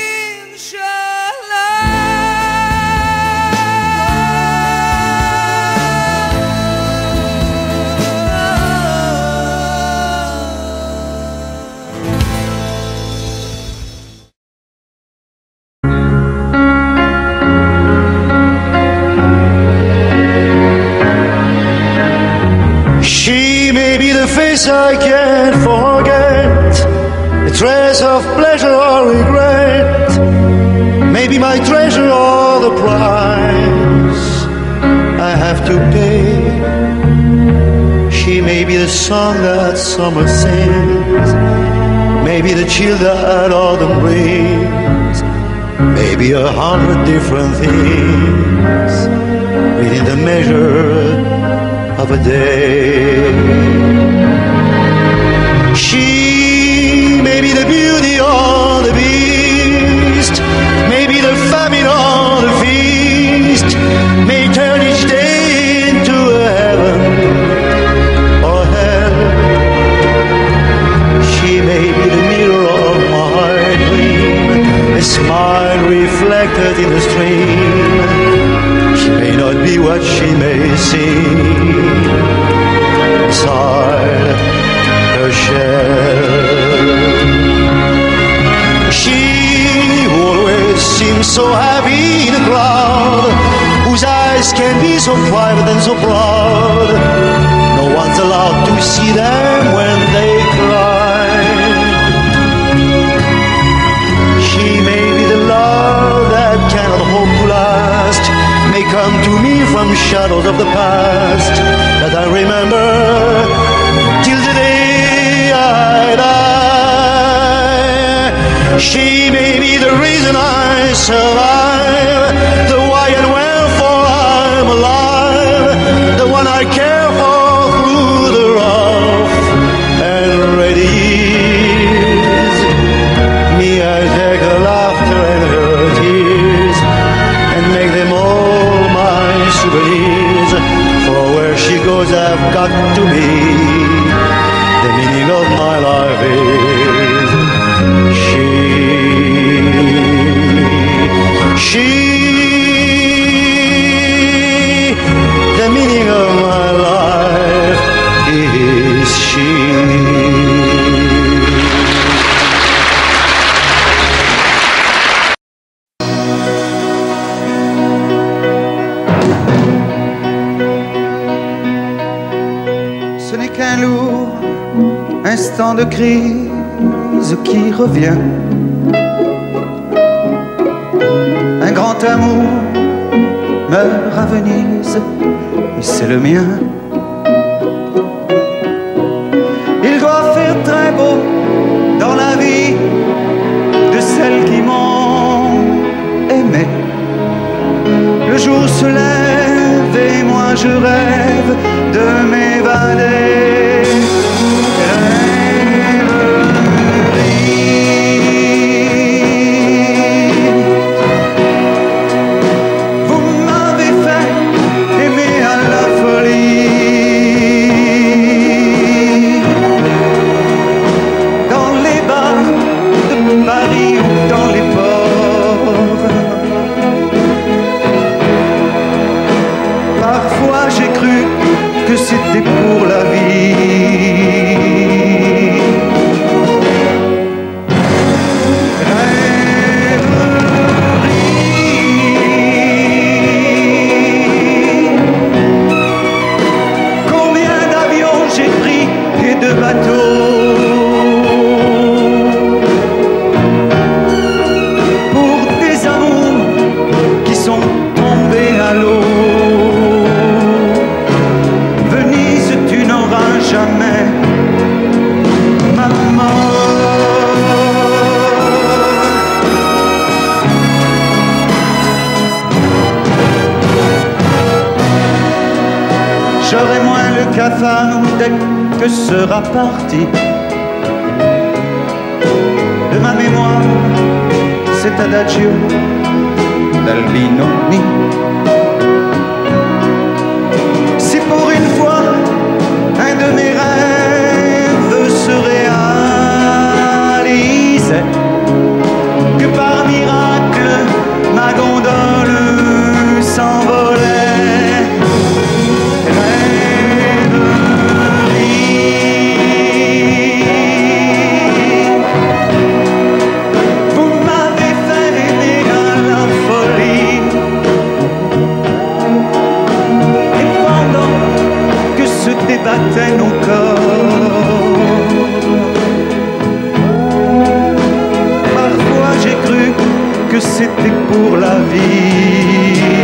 Speaker 1: She may be the face I can't forget, a trace of pleasure or regret, maybe my treasure or the price I have to pay. She may be the song that summer sings, maybe the chill that autumn brings, maybe 100 different things within the measure of a day. She may be the beauty or the beast, maybe the famine or the feast, may turn each day into a heaven or hell. She may be the mirror of my dream, a smile reflected in the stream. She may not be what she may seem inside her shell. She who always seems so happy in a crowd, whose eyes can be so private and so proud, no one's allowed to see them when they cry. She may be the love that cannot hope to last, may come to me from shadows of the past that I remember till the day I die. She may be the reason I survive, the why and wherefore I'm alive, the one I care for through the rough and ready years. Me, I take her laughter and her tears and make them all my souvenirs. For where she goes, I've got to be. The meaning of my life is she. The meaning of
Speaker 17: instant de crise qui revient. Un grand amour meurt à Venise, et c'est le mien. Il doit faire très beau dans la vie de celles qui m'ont aimé. Le jour se lève et moi je rêve de m'évader. C'était pour la vie. Combien d'avions j'ai pris et de bateaux pour des amours qui sont tombés à l'eau. Jamais, maman. J'aurai moins le cafard dès que sera parti de ma mémoire cet adagio d'Albinoni. Si pour une fois un de mes rêves se réalisait, que par miracle ma gondole s'envolait. Rêverie, vous m'avez fait aimer à la folie. Et pendant que se débattaient nos corps, parfois j'ai cru que c'était pour la vie.